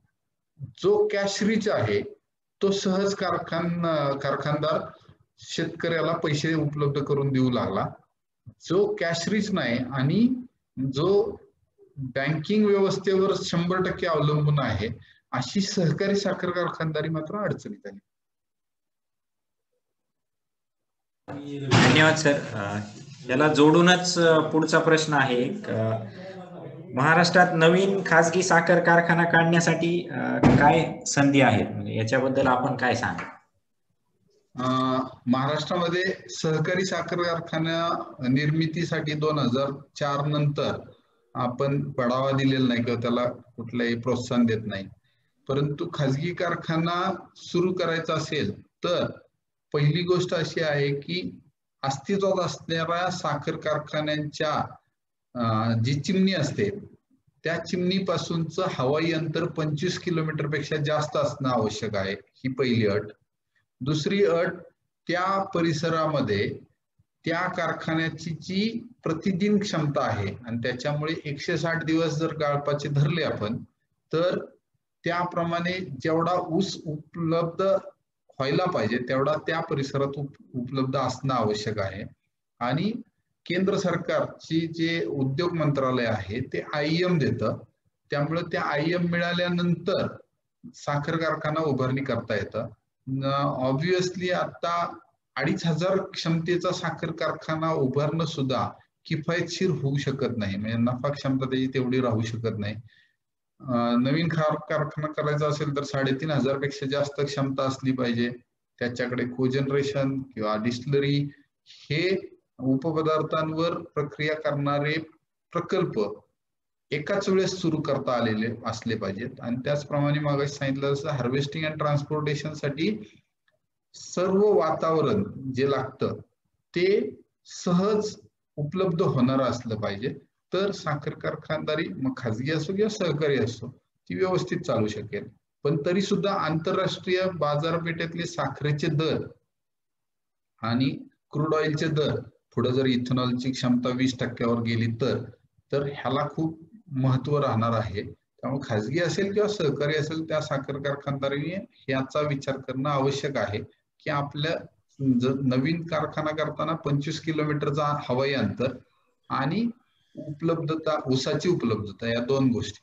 जो कॅश रिच आहे तो सहज कारखान कारखानदार शेतकऱ्याला पैसे उपलब्ध करून देऊ लागला. जो कॅश रिच नाही आणि जो बँकिंग व्यवस्थेवर शंभर टक्के अवलंबून आहे अशी सहकारी साखर कारखानदारी मात्र अडचणीत आली. धन्यवाद सर. याला जोडूनच पुढचा प्रश्न आहे, महाराष्ट्रात नवीन खासगी साखर कारखाना काढण्यासाठी काय संधी आहेत, म्हणजे याच्याबद्दल आपण काय सांगा? महाराष्ट्रामध्ये सहकारी साखर कारखाना निर्मितीसाठी दोन हजार चार नंतर आपण बढावा दिलेला नाही किंवा त्याला कुठलंही प्रोत्साहन देत नाही. परंतु खाजगी कारखाना सुरू करायचा असेल तर पहिली गोष्ट अशी आहे की अस्तित्वात असणाऱ्या साखर कारखान्यांच्या जी चिमणी असते त्या चिमणीपासूनचं हवाई अंतर पंचवीस किलोमीटर पेक्षा जास्त असणं आवश्यक आहे, ही पहिली अट. दुसरी अट, त्या परिसरामध्ये त्या कारखान्याची जी प्रतिदिन क्षमता आहे आणि त्याच्यामुळे एकशे साठ दिवस जर गाळपाचे धरले आपण तर त्याप्रमाणे जेवढा ऊस उपलब्ध व्हायला पाहिजे तेवढा त्या परिसरात उपलब्ध असणं आवश्यक आहे. आणि केंद्र सरकारची जे उद्योग मंत्रालय आहे ते आयएम देतं, त्यामुळे त्या आयएम मिळाल्यानंतर साखर कारखाना उभारणी करता येतं. ऑब्विसली आता अडीच हजार क्षमतेचा साखर कारखाना उभारणं सुद्धा किफायतशीर होऊ शकत नाही, म्हणजे नफा क्षमता त्याची तेवढी राहू शकत नाही. नवीन कारखाना करायचा असेल तर साडेतीन हजार पेक्षा जास्त क्षमता असली पाहिजे. त्याच्याकडे कोजनरेशन किंवा डिस्टिलरी हे उपपदार्थांवर प्रक्रिया करणारे प्रकल्प एकाच वेळेस सुरू करता आलेले असले पाहिजेत. आणि त्याचप्रमाणे मागाशी सांगितलं जसं हार्वेस्टिंग अँड ट्रान्सपोर्टेशन साठी सर्व वातावरण जे लागतं ते सहज उपलब्ध होणारं असलं पाहिजे, तर साखर कारखानदारी मग खाजगी असो किंवा सहकारी असो ती व्यवस्थित चालू शकेल. पण तरी सुद्धा आंतरराष्ट्रीय बाजारपेठेतले साखरेचे दर आणि क्रूड ऑइलचे दर पुढे जर इथेनॉलची क्षमता वीस टक्क्यावर गेली तर तर ह्याला खूप महत्व राहणार आहे. त्यामुळे खाजगी असेल किंवा सहकारी असेल त्या साखर कारखानदारीने याचा विचार करणं आवश्यक आहे की आपल्या नवीन कारखाना करताना पंचवीस किलोमीटरचा हवाई अंतर आणि उपलब्धता, ऊसाची उपलब्धता, या दोन गोष्टी.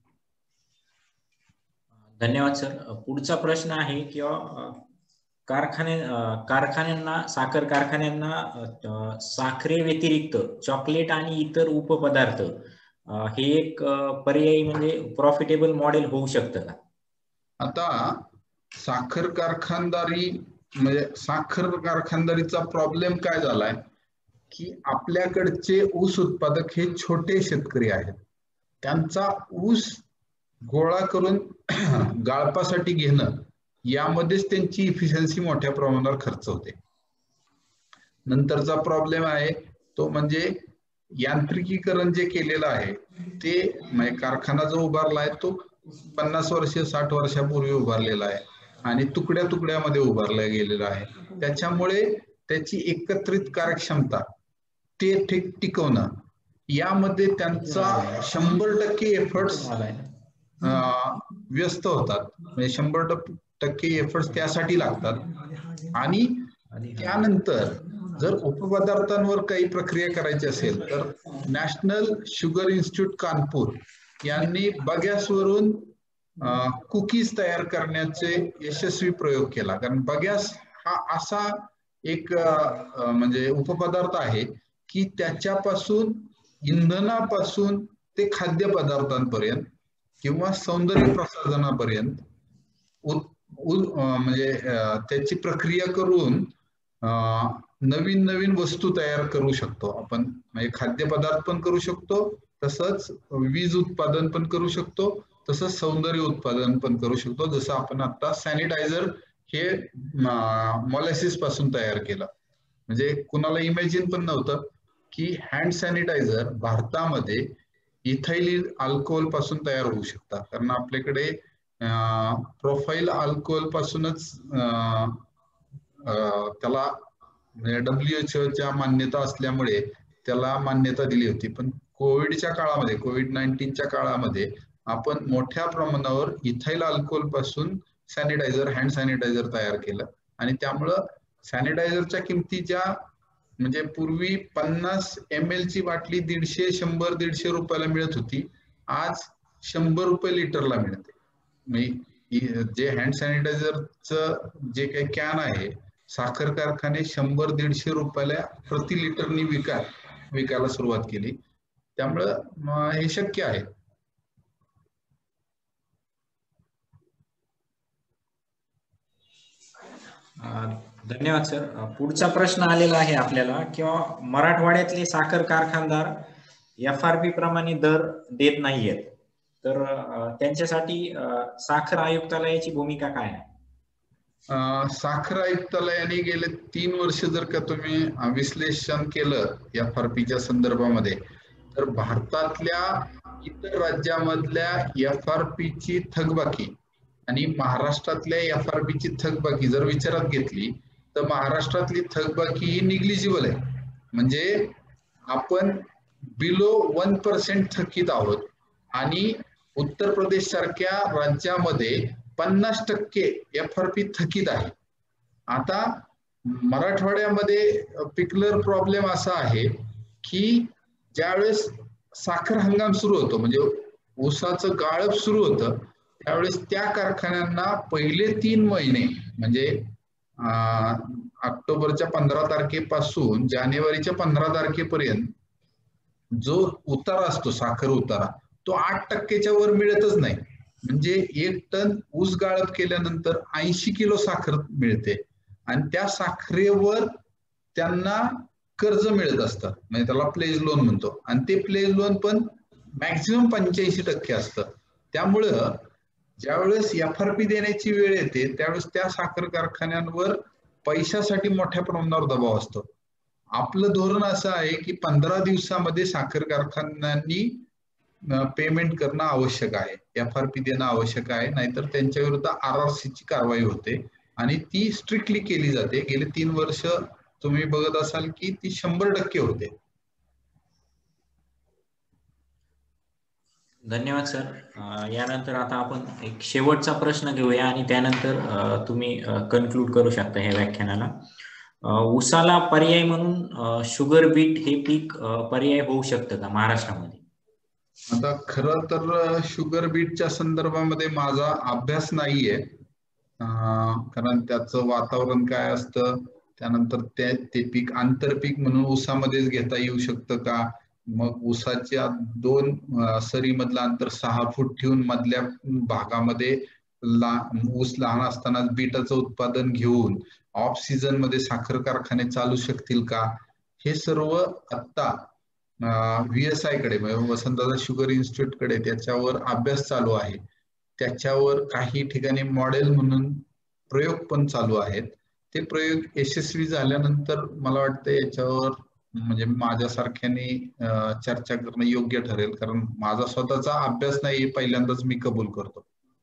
धन्यवाद सर. पुढचा प्रश्न आहे किंवा कारखाने कारखान्यांना साखर कारखान्यांना साखरे व्यतिरिक्त चॉकलेट आणि इतर उपपदार्थ हे एक पर्यायी म्हणजे प्रॉफिटेबल मॉडेल होऊ शकतं का? आता साखर कारखानदारी म्हणजे साखर कारखानदारीचा प्रॉब्लेम काय झालाय की आपल्याकडचे ऊस उत्पादक हे छोटे शेतकरी आहेत. त्यांचा ऊस गोळा करून गाळपासाठी घेणं यामध्येच त्यांची इफिशियन्सी मोठ्या प्रमाणावर खर्च होते. नंतरचा प्रॉब्लेम आहे तो म्हणजे यांत्रिकीकरण जे केलेलं आहे ते म्हणजे कारखाना जो उभारला आहे तो पन्नास वर्ष साठ वर्षापूर्वी उभारलेला आहे आणि तुकड्या तुकड्यामध्ये उभारला गेलेला आहे. त्याच्यामुळे त्याची एकत्रित कार्यक्षमता ते ठीक टिकवणं यामध्ये त्यांचा शंभर टक्के एफर्ट्स व्यस्त होतात, म्हणजे शंभर टक्के एफर्ट्स त्यासाठी लागतात. आणि त्यानंतर जर उपपदार्थांवर काही प्रक्रिया करायची असेल तर नॅशनल शुगर इन्स्टिट्यूट कानपूर यांनी बगॅसवरून कुकीज तयार करण्याचे यशस्वी प्रयोग केला. कारण बगॅस हा असा एक म्हणजे उपपदार्थ आहे की त्याच्यापासून इंधनापासून ते खाद्यपदार्थांपर्यंत किंवा सौंदर्य प्रसाधनापर्यंत म्हणजे त्याची प्रक्रिया करून नवीन नवीन वस्तू तयार करू शकतो आपण. म्हणजे खाद्यपदार्थ पण करू शकतो, तसंच वीज उत्पादन पण करू शकतो, तसंच सौंदर्य उत्पादन पण करू शकतो. जसं आपण आता सॅनिटायझर हे मॉलेसिस पासून तयार केलं. म्हणजे कुणाला इमॅजिन पण नव्हतं की हँड सॅनिटायझर भारतामध्ये इथाइल अल्कोहोल पासून तयार होऊ शकतात. कारण आपल्याकडे प्रोफाईल अल्कोहोल पासूनच त्याला डब्ल्यू एच ओच्या मान्यता असल्यामुळे त्याला मान्यता दिली होती. पण कोविडच्या काळामध्ये कोविड नाईन्टीनच्या काळामध्ये आपण मोठ्या प्रमाणावर इथाइल अल्कोहोल पासून सॅनिटायझर हँड सॅनिटायझर तयार केलं आणि त्यामुळं सॅनिटायझरच्या किमती ज्या म्हणजे पूर्वी पन्नास एम एल ची बाटली दीडशे शंभर दीडशे रुपयाला मिळत होती, आज शंभर रुपये लिटरला मिळते. म्हणजे जे हँड सॅनिटायझरचं जे काही कॅन आहे साखर कारखाने शंभर दीडशे रुपयाला प्रति लिटरनी विका विकायला सुरुवात केली. त्यामुळं हे शक्य आहे. धन्यवाद सर. पुढचा प्रश्न आलेला आहे आपल्याला, किंवा मराठवाड्यातले साखर कारखानदार एफ आर पी प्रमाणे दर देत नाहीयेत, तर त्यांच्यासाठी साखर आयुक्तालयाची भूमिका काय आहे? साखर आयुक्तालयाने गेले तीन वर्ष जर का तुम्ही विश्लेषण केलं एफ आर पीच्या संदर्भामध्ये, तर भारतातल्या इतर राज्यामधल्या एफ आर पीची थकबाकी आणि महाराष्ट्रातल्या एफ आर पीची थकबाकी जर विचारात घेतली तर महाराष्ट्रातली थकबाकी ही निग्लिजिबल आहे. म्हणजे आपण बिलो वन पर्सेंट थकीत आहोत आणि उत्तर प्रदेश सारख्या राज्यामध्ये पन्नास टक्के एफ आर पी थकीत आहे. आता मराठवाड्यामध्ये पिकलर प्रॉब्लेम असा आहे की ज्यावेळेस साखर हंगाम सुरू होतो, म्हणजे ऊसाचं गाळप सुरू होतं, त्यावेळेस त्या कारखान्यांना पहिले तीन महिने म्हणजे ऑक्टोबरच्या पंधरा तारखेपासून जानेवारीच्या पंधरा तारखेपर्यंत जो उतारा असतो साखर उतारा तो आठ टक्केच्या वर मिळतच नाही. म्हणजे एक टन ऊस गाळप केल्यानंतर ऐंशी किलो साखर मिळते आणि त्या साखरेवर त्यांना कर्ज मिळत असतं, म्हणजे त्याला प्लेज लोन म्हणतो, आणि ते प्लेज लोन पण मॅक्झिमम पंच्याऐंशी टक्के असतं. त्यामुळं ज्यावेळेस एफ आर पी देण्याची वेळ येते त्यावेळेस त्या साखर कारखान्यांवर पैशासाठी मोठ्या प्रमाणावर दबाव असतो. आपलं धोरण असं आहे की पंधरा दिवसामध्ये साखर कारखान्यांनी पेमेंट करणं आवश्यक आहे, एफ आर पी देणं आवश्यक आहे, नाहीतर त्यांच्या विरुद्ध आर आर सी ची कारवाई होते आणि ती स्ट्रिक्टली केली जाते. गेले तीन वर्ष तुम्ही बघत असाल की ती शंभर टक्के होते. धन्यवाद सर. यानंतर आता आपण एक शेवटचा प्रश्न घेऊया आणि त्यानंतर तुम्ही कन्क्लूड करू शकता ह्या व्याख्यानाला. ऊसाला पर्याय म्हणून शुगर बीट हे पीक पर्याय होऊ शकतं का महाराष्ट्रामध्ये? आता खरं तर शुगर बीटच्या संदर्भामध्ये माझा अभ्यास नाहीये, कारण त्याचं वातावरण काय असतं, त्यानंतर ते ते पीक आंतरपीक म्हणून ऊसामध्येच घेता येऊ शकतं का, मग ऊसाच्या दोन सरी मधलं अंतर सहा फूट ठेवून मधल्या भागामध्ये ला ऊस लहान असताना बीटाचं उत्पादन घेऊन ऑफ सीझन मध्ये साखर कारखाने चालू शकतील का, हे सर्व आता व्ही एस आय कडे म्हणजे वसंतदादा शुगर इन्स्टिट्यूट कडे त्याच्यावर अभ्यास चालू आहे. त्याच्यावर काही ठिकाणी मॉडेल म्हणून प्रयोग पण चालू आहेत. ते प्रयोग यशस्वी झाल्यानंतर मला वाटतं याच्यावर म्हणजे माझ्यासारख्याने चर्चा करणं योग्य ठरेल, कारण माझा स्वतःचा अभ्यास नाही, पहिल्यांदाच मी कबूल करतो.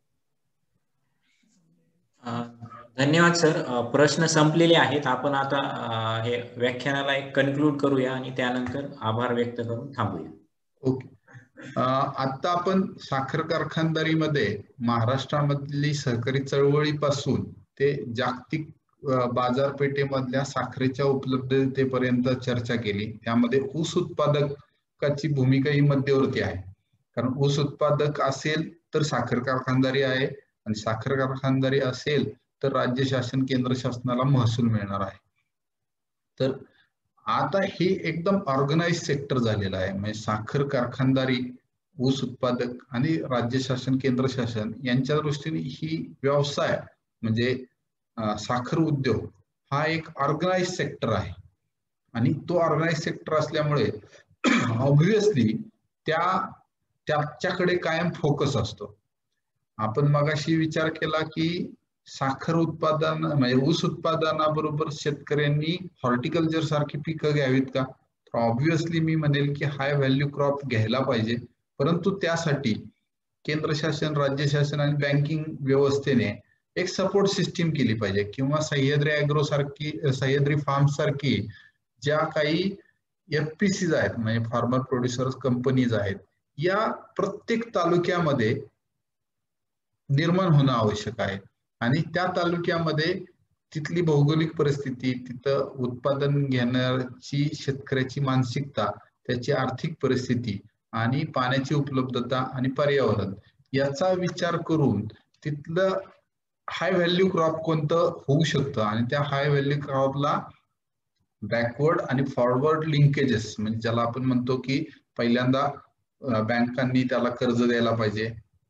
धन्यवाद सर. प्रश्न संपलेले आहेत. आपण आता हे व्याख्यानाला एक कन्क्लूड करूया आणि त्यानंतर आभार व्यक्त करून थांबूया. ओके. आता आपण साखर कारखानदारीमध्ये महाराष्ट्रामधली सहकारी चळवळीपासून ते जागतिक बाजारपेठेमधल्या साखरेच्या उपलब्धतेपर्यंत चर्चा केली. त्यामध्ये ऊस उत्पादकाची भूमिका ही मध्यवर्ती आहे, कारण ऊस उत्पादक असेल तर साखर कारखानदारी आहे आणि साखर कारखानदारी असेल तर राज्य शासन केंद्र शासनाला महसूल मिळणार आहे. तर आता हे एकदम ऑर्गनाइज सेक्टर झालेलं आहे, म्हणजे साखर कारखानदारी, ऊस उत्पादक आणि राज्य शासन केंद्र शासन यांच्या दृष्टीने ही व्यवसाय म्हणजे साखर उद्योग हा एक ऑर्गनाइज सेक्टर आहे आणि तो ऑर्गनाइज सेक्टर असल्यामुळे ऑब्व्हियसली त्या त्याच्याकडे कायम फोकस असतो. आपण मगाशी विचार केला की साखर उत्पादन म्हणजे ऊस उत्पादनाबरोबर शेतकऱ्यांनी हॉर्टिकल्चर सारखी पिकं घ्यावीत का, तर ऑब्व्हियसली मी म्हणेल की हाय व्हॅल्यू क्रॉप घ्यायला पाहिजे, परंतु त्यासाठी केंद्र शासन, राज्य शासन आणि बँकिंग व्यवस्थेने एक सपोर्ट सिस्टीम केली पाहिजे, किंवा सह्याद्री ऍग्रो सारखी सह्याद्री फार्म सारखी ज्या काही एफ पी सीज आहेत म्हणजे फार्मर प्रोड्युसर्स कंपनीज आहेत, या प्रत्येक तालुक्यामध्ये निर्माण होणं आवश्यक आहे आणि त्या तालुक्यामध्ये तिथली भौगोलिक परिस्थिती, तिथं उत्पादन घेण्याची शेतकऱ्याची मानसिकता, त्याची आर्थिक परिस्थिती आणि पाण्याची उपलब्धता आणि पर्यावरण याचा विचार करून तिथलं हाय व्हॅल्यू क्रॉप कोणतं होऊ शकतं आणि त्या हाय व्हॅल्यू क्रॉपला बॅकवर्ड आणि फॉरवर्ड लिंकेजेस म्हणजे ज्याला आपण म्हणतो की पहिल्यांदा बँकांनी त्याला कर्ज द्यायला पाहिजे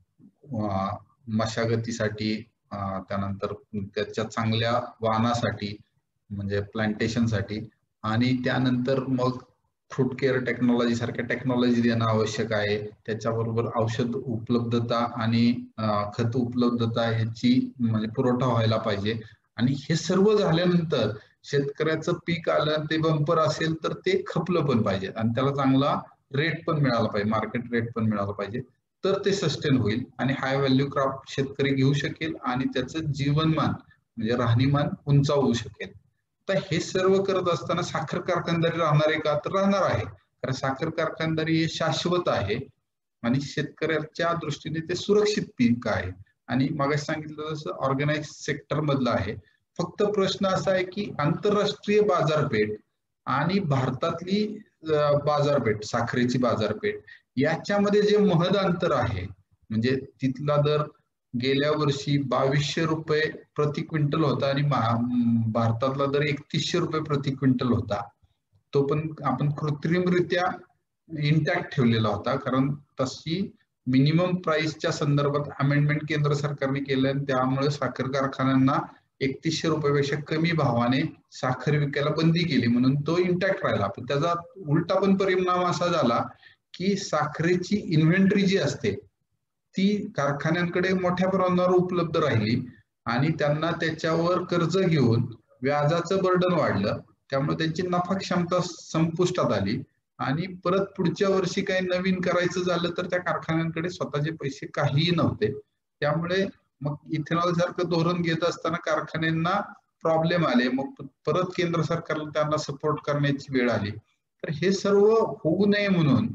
मशागतीसाठी, त्यानंतर त्याच्या चांगल्या वाणासाठी म्हणजे प्लांटेशनसाठी आणि त्यानंतर मग फ्रूट केअर टेक्नॉलॉजी सारख्या टेक्नॉलॉजी देणं आवश्यक आहे. त्याच्याबरोबर औषध उपलब्धता आणि खत उपलब्धता ह्याची म्हणजे पुरवठा व्हायला पाहिजे. आणि हे सर्व झाल्यानंतर शेतकऱ्याचं पीक आलं ते बंपर असेल तर ते खपलं पण पाहिजे आणि त्याला चांगला रेट पण मिळाला पाहिजे, मार्केट रेट पण मिळाला पाहिजे, तर ते सस्टेन होईल आणि हाय व्हॅल्यू क्रॉप शेतकरी घेऊ शकेल आणि त्याचं जीवनमान म्हणजे राहणीमान उंचावू शकेल. तर हे सर्व करत असताना साखर कारखानदारी राहणार आहे का? तर राहणार आहे, कारण साखर कारखानदारी हे शाश्वत आहे आणि शेतकऱ्याच्या दृष्टीने ते सुरक्षित पीक आहे आणि मागाशी सांगितलं जसं ऑर्गनाइज सेक्टर मधलं आहे. फक्त प्रश्न असा आहे की आंतरराष्ट्रीय बाजारपेठ आणि भारतातली बाजारपेठ, साखरेची बाजारपेठ याच्यामध्ये जे महद अंतर आहे, म्हणजे तिथला दर गेल्या वर्षी बावीसशे रुपये प्रति क्विंटल होता आणि भारतातला दर एकतीसशे रुपये प्रति क्विंटल होता. तो पण आपण कृत्रिमरित्या इंटॅक्ट ठेवलेला होता, कारण तशी मिनिमम प्राइसच्या संदर्भात अमेंडमेंट केंद्र सरकारने केलं आणि त्यामुळे साखर कारखान्यांना एकतीसशे रुपयापेक्षा कमी भावाने साखर विकायला बंदी केली, म्हणून तो इंटॅक्ट राहिला. पण त्याचा उलटा पण परिणाम असा झाला की साखरेची इन्व्हेंटरी जी असते ती कारखान्यांकडे मोठ्या प्रमाणावर उपलब्ध राहिली आणि त्यांना त्याच्यावर कर्ज घेऊन व्याजाचं बर्डन वाढलं, त्यामुळे त्यांची नफा क्षमता संपुष्टात आली आणि परत पुढच्या वर्षी काही नवीन करायचं झालं तर त्या कारखान्यांकडे स्वतःचे पैसे काहीही नव्हते. त्यामुळे मग इथेनॉल सारखं धोरण घेत असताना कारखान्यांना प्रॉब्लेम आले, मग परत केंद्र सरकारला त्यांना सपोर्ट करण्याची वेळ आली. तर हे सर्व होऊ नये म्हणून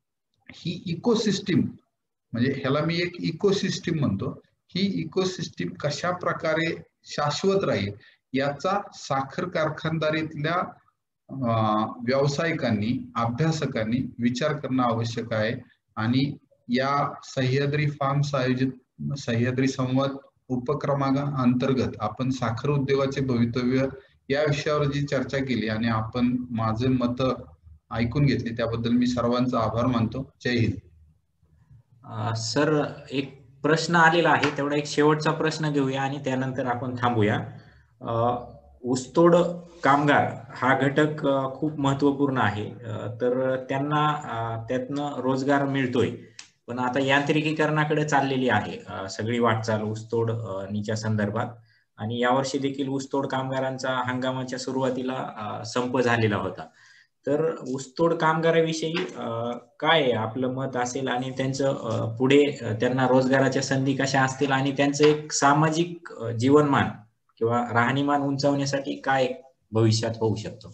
ही इकोसिस्टीम म्हणजे ह्याला मी एक इकोसिस्टीम म्हणतो, ही इकोसिस्टीम कशा प्रकारे शाश्वत राहील याचा साखर कारखानदारीतल्या व्यावसायिकांनी, अभ्यासकांनी विचार करणं आवश्यक आहे. आणि या सह्याद्री फार्म्स आयोजित सह्याद्री संवाद उपक्रमा अंतर्गत आपण साखर उद्योगाचे भवितव्य या विषयावर जी चर्चा केली आणि आपण माझे मत ऐकून घेतले त्याबद्दल मी सर्वांचा आभार मानतो. जय हिंद. सर, एक प्रश्न आलेला आहे, तेवढा एक शेवटचा प्रश्न घेऊया आणि त्यानंतर आपण थांबूया. ऊसतोड कामगार हा घटक खूप महत्वपूर्ण आहे, तर त्यांना त्यातनं रोजगार मिळतोय, पण आता यांत्रिकीकरणाकडे चाललेली आहे सगळी वाटचाल ऊसतोडच्या संदर्भात आणि यावर्षी देखील ऊसतोड कामगारांचा हंगामाच्या सुरुवातीला संप झालेला होता. तर ऊसतोड कामगाराविषयी काय आपलं मत असेल आणि त्यांचं पुढे त्यांना रोजगाराच्या संधी कशा असतील आणि त्यांचं एक सामाजिक जीवनमान किंवा राहणीमान उंचावण्यासाठी काय भविष्यात होऊ शकतो?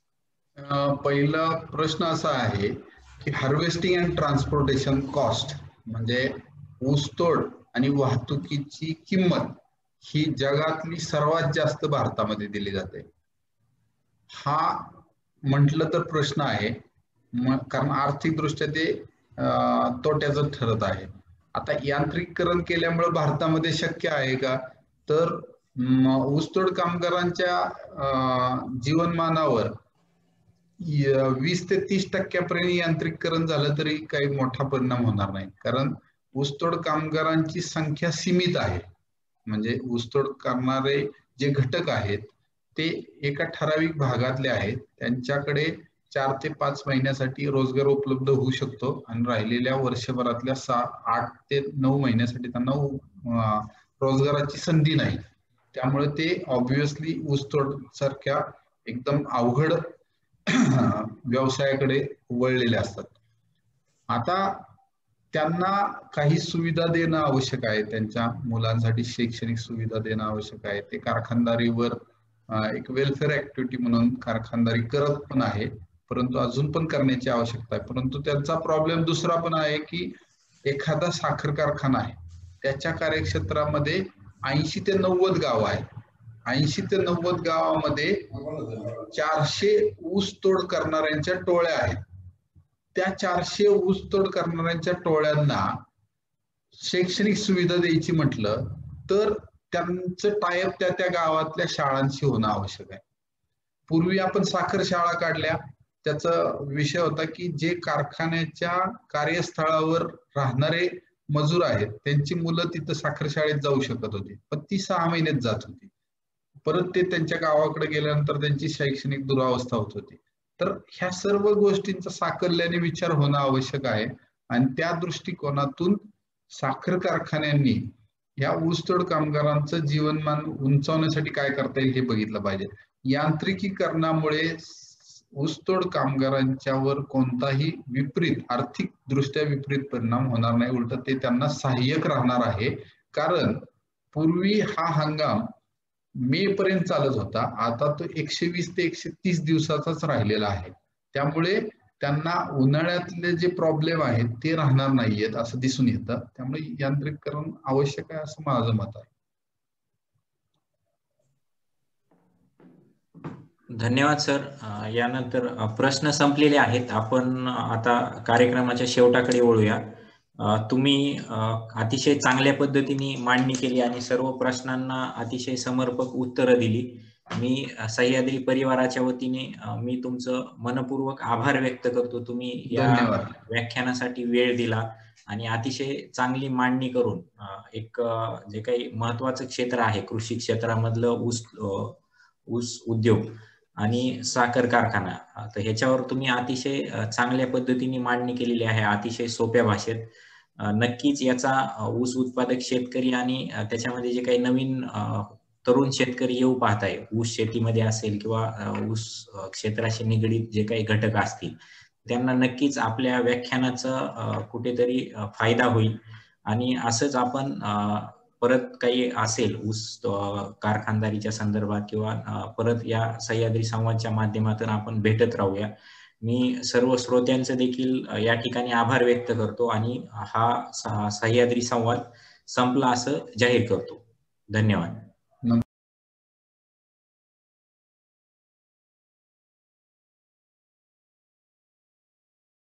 पहिला प्रश्न असा आहे की हार्वेस्टिंग अँड ट्रान्सपोर्टेशन कॉस्ट म्हणजे ऊसतोड आणि वाहतुकीची किंमत ही जगातली सर्वात जास्त भारतामध्ये दिली जाते. हा म्हटलं तर प्रश्न आहे, कारण आर्थिक दृष्ट्या ते तोट्याचं ठरत आहे. आता यांत्रिकीकरण केल्यामुळे भारतामध्ये शक्य आहे का? तर ऊसतोड कामगारांच्या जीवनमानावर वीस ते तीस टक्क्यापर्यंत यांत्रिकीकरण झालं तरी काही मोठा परिणाम होणार नाही, कारण ऊसतोड कामगारांची संख्या सीमित आहे. म्हणजे ऊसतोड करणारे जे घटक आहेत ते एका ठराविक भागातले आहेत, त्यांच्याकडे चार ते पाच महिन्यासाठी रोजगार उपलब्ध होऊ शकतो आणि राहिलेल्या वर्षभरातल्या सहा आठ ते नऊ महिन्यासाठी त्यांना रोजगाराची संधी नाही. त्यामुळे ते ऑब्व्हियसली ऊसतोड सारख्या एकदम अवघड व्यवसायाकडे वळलेले असतात. आता त्यांना काही सुविधा देणं आवश्यक आहे, त्यांच्या मुलांसाठी शैक्षणिक सुविधा देणं आवश्यक आहे. ते कारखानदारीवर एक वेलफेअर ऍक्टिव्हिटी म्हणून कारखानदारी करत पण आहे, परंतु अजून पण करण्याची आवश्यकता आहे. परंतु त्यांचा प्रॉब्लेम दुसरा पण आहे की एखादा साखर कारखाना आहे, त्याच्या कार्यक्षेत्रामध्ये ऐंशी ते नव्वद गाव आहे. ऐंशी ते नव्वद गावामध्ये चारशे ऊस तोड करणाऱ्यांच्या टोळ्या आहेत त्या चारशे ऊसतोड करणाऱ्यांच्या टोळ्यांना शैक्षणिक सुविधा द्यायची म्हटलं तर त्यांचं टायअप त्या त्या गावातल्या शाळांशी होणं आवश्यक आहे. पूर्वी आपण साखर शाळा काढल्या, त्याचा विषय होता की जे कारखान्याच्या कार्यस्थळावर राहणारे मजूर आहेत त्यांची मुलं तिथं साखर शाळेत जाऊ शकत होती, पण ती सहा महिन्यात जात होती. परत ते त्यांच्या गावाकडे गेल्यानंतर त्यांची शैक्षणिक दुरावस्था होत होती. तर ह्या सर्व गोष्टींचा साकल्याने विचार होणं आवश्यक आहे आणि त्या दृष्टिकोनातून साखर कारखान्यांनी या ऊसतोड कामगारांचं जीवनमान उंचावण्यासाठी काय करता येईल हे बघितलं पाहिजे. यांत्रिकीकरणामुळे ऊसतोड कामगारांच्यावर कोणताही विपरीत आर्थिक दृष्ट्या विपरीत परिणाम होणार नाही, उलट ते त्यांना सहाय्यक राहणार आहे. कारण पूर्वी हा हंगाम मे पर्यंत चालत होता, आता तो एकशे वीस ते एकशे तीस दिवसाचाच राहिलेला आहे. त्यामुळे त्यांना उन्हाळ्यातले जे प्रॉब्लेम आहेत ते राहणार नाहीयेत असं दिसून येतं. त्यामुळे यांत्रिकीकरण आवश्यक आहे असं माझं मत आहे. धन्यवाद सर. यानंतर प्रश्न संपलेले आहेत. आपण आता कार्यक्रमाच्या शेवटाकडे वळूया. तुम्ही अतिशय चांगल्या पद्धतीने मांडणी केली आणि सर्व प्रश्नांना अतिशय समर्पक उत्तरं दिली. मी सह्याद्री परिवाराच्या वतीने मी तुमचं मनपूर्वक आभार व्यक्त करतो. तुम्ही या व्याख्यानासाठी वेळ दिला आणि अतिशय चांगली मांडणी करून एक जे काही महत्वाचं क्षेत्र आहे कृषी क्षेत्रामधलं ऊस ऊस उद्योग आणि साखर कारखाना, तर ह्याच्यावर तुम्ही अतिशय चांगल्या पद्धतीने मांडणी केलेली आहे, अतिशय सोप्या भाषेत. नक्कीच याचा ऊस उत्पादक शेतकरी आणि त्याच्यामध्ये जे काही नवीन तरुण शेतकरी येऊ पाहत आहे, ऊस शेतीमध्ये असेल किंवा ऊस क्षेत्राशी निगडीत जे काही घटक असतील, त्यांना नक्कीच आपल्या व्याख्यानाचा कुठेतरी फायदा होईल. आणि असंच आपण परत काही असेल ऊस कारखानदारीच्या संदर्भात किंवा परत या सह्याद्री संवादच्या माध्यमातून आपण भेटत राहूया. मी सर्व श्रोत्यांचे देखील या ठिकाणी आभार व्यक्त करतो आणि हा सह्याद्री संवाद संपला असं जाहीर करतो. धन्यवाद.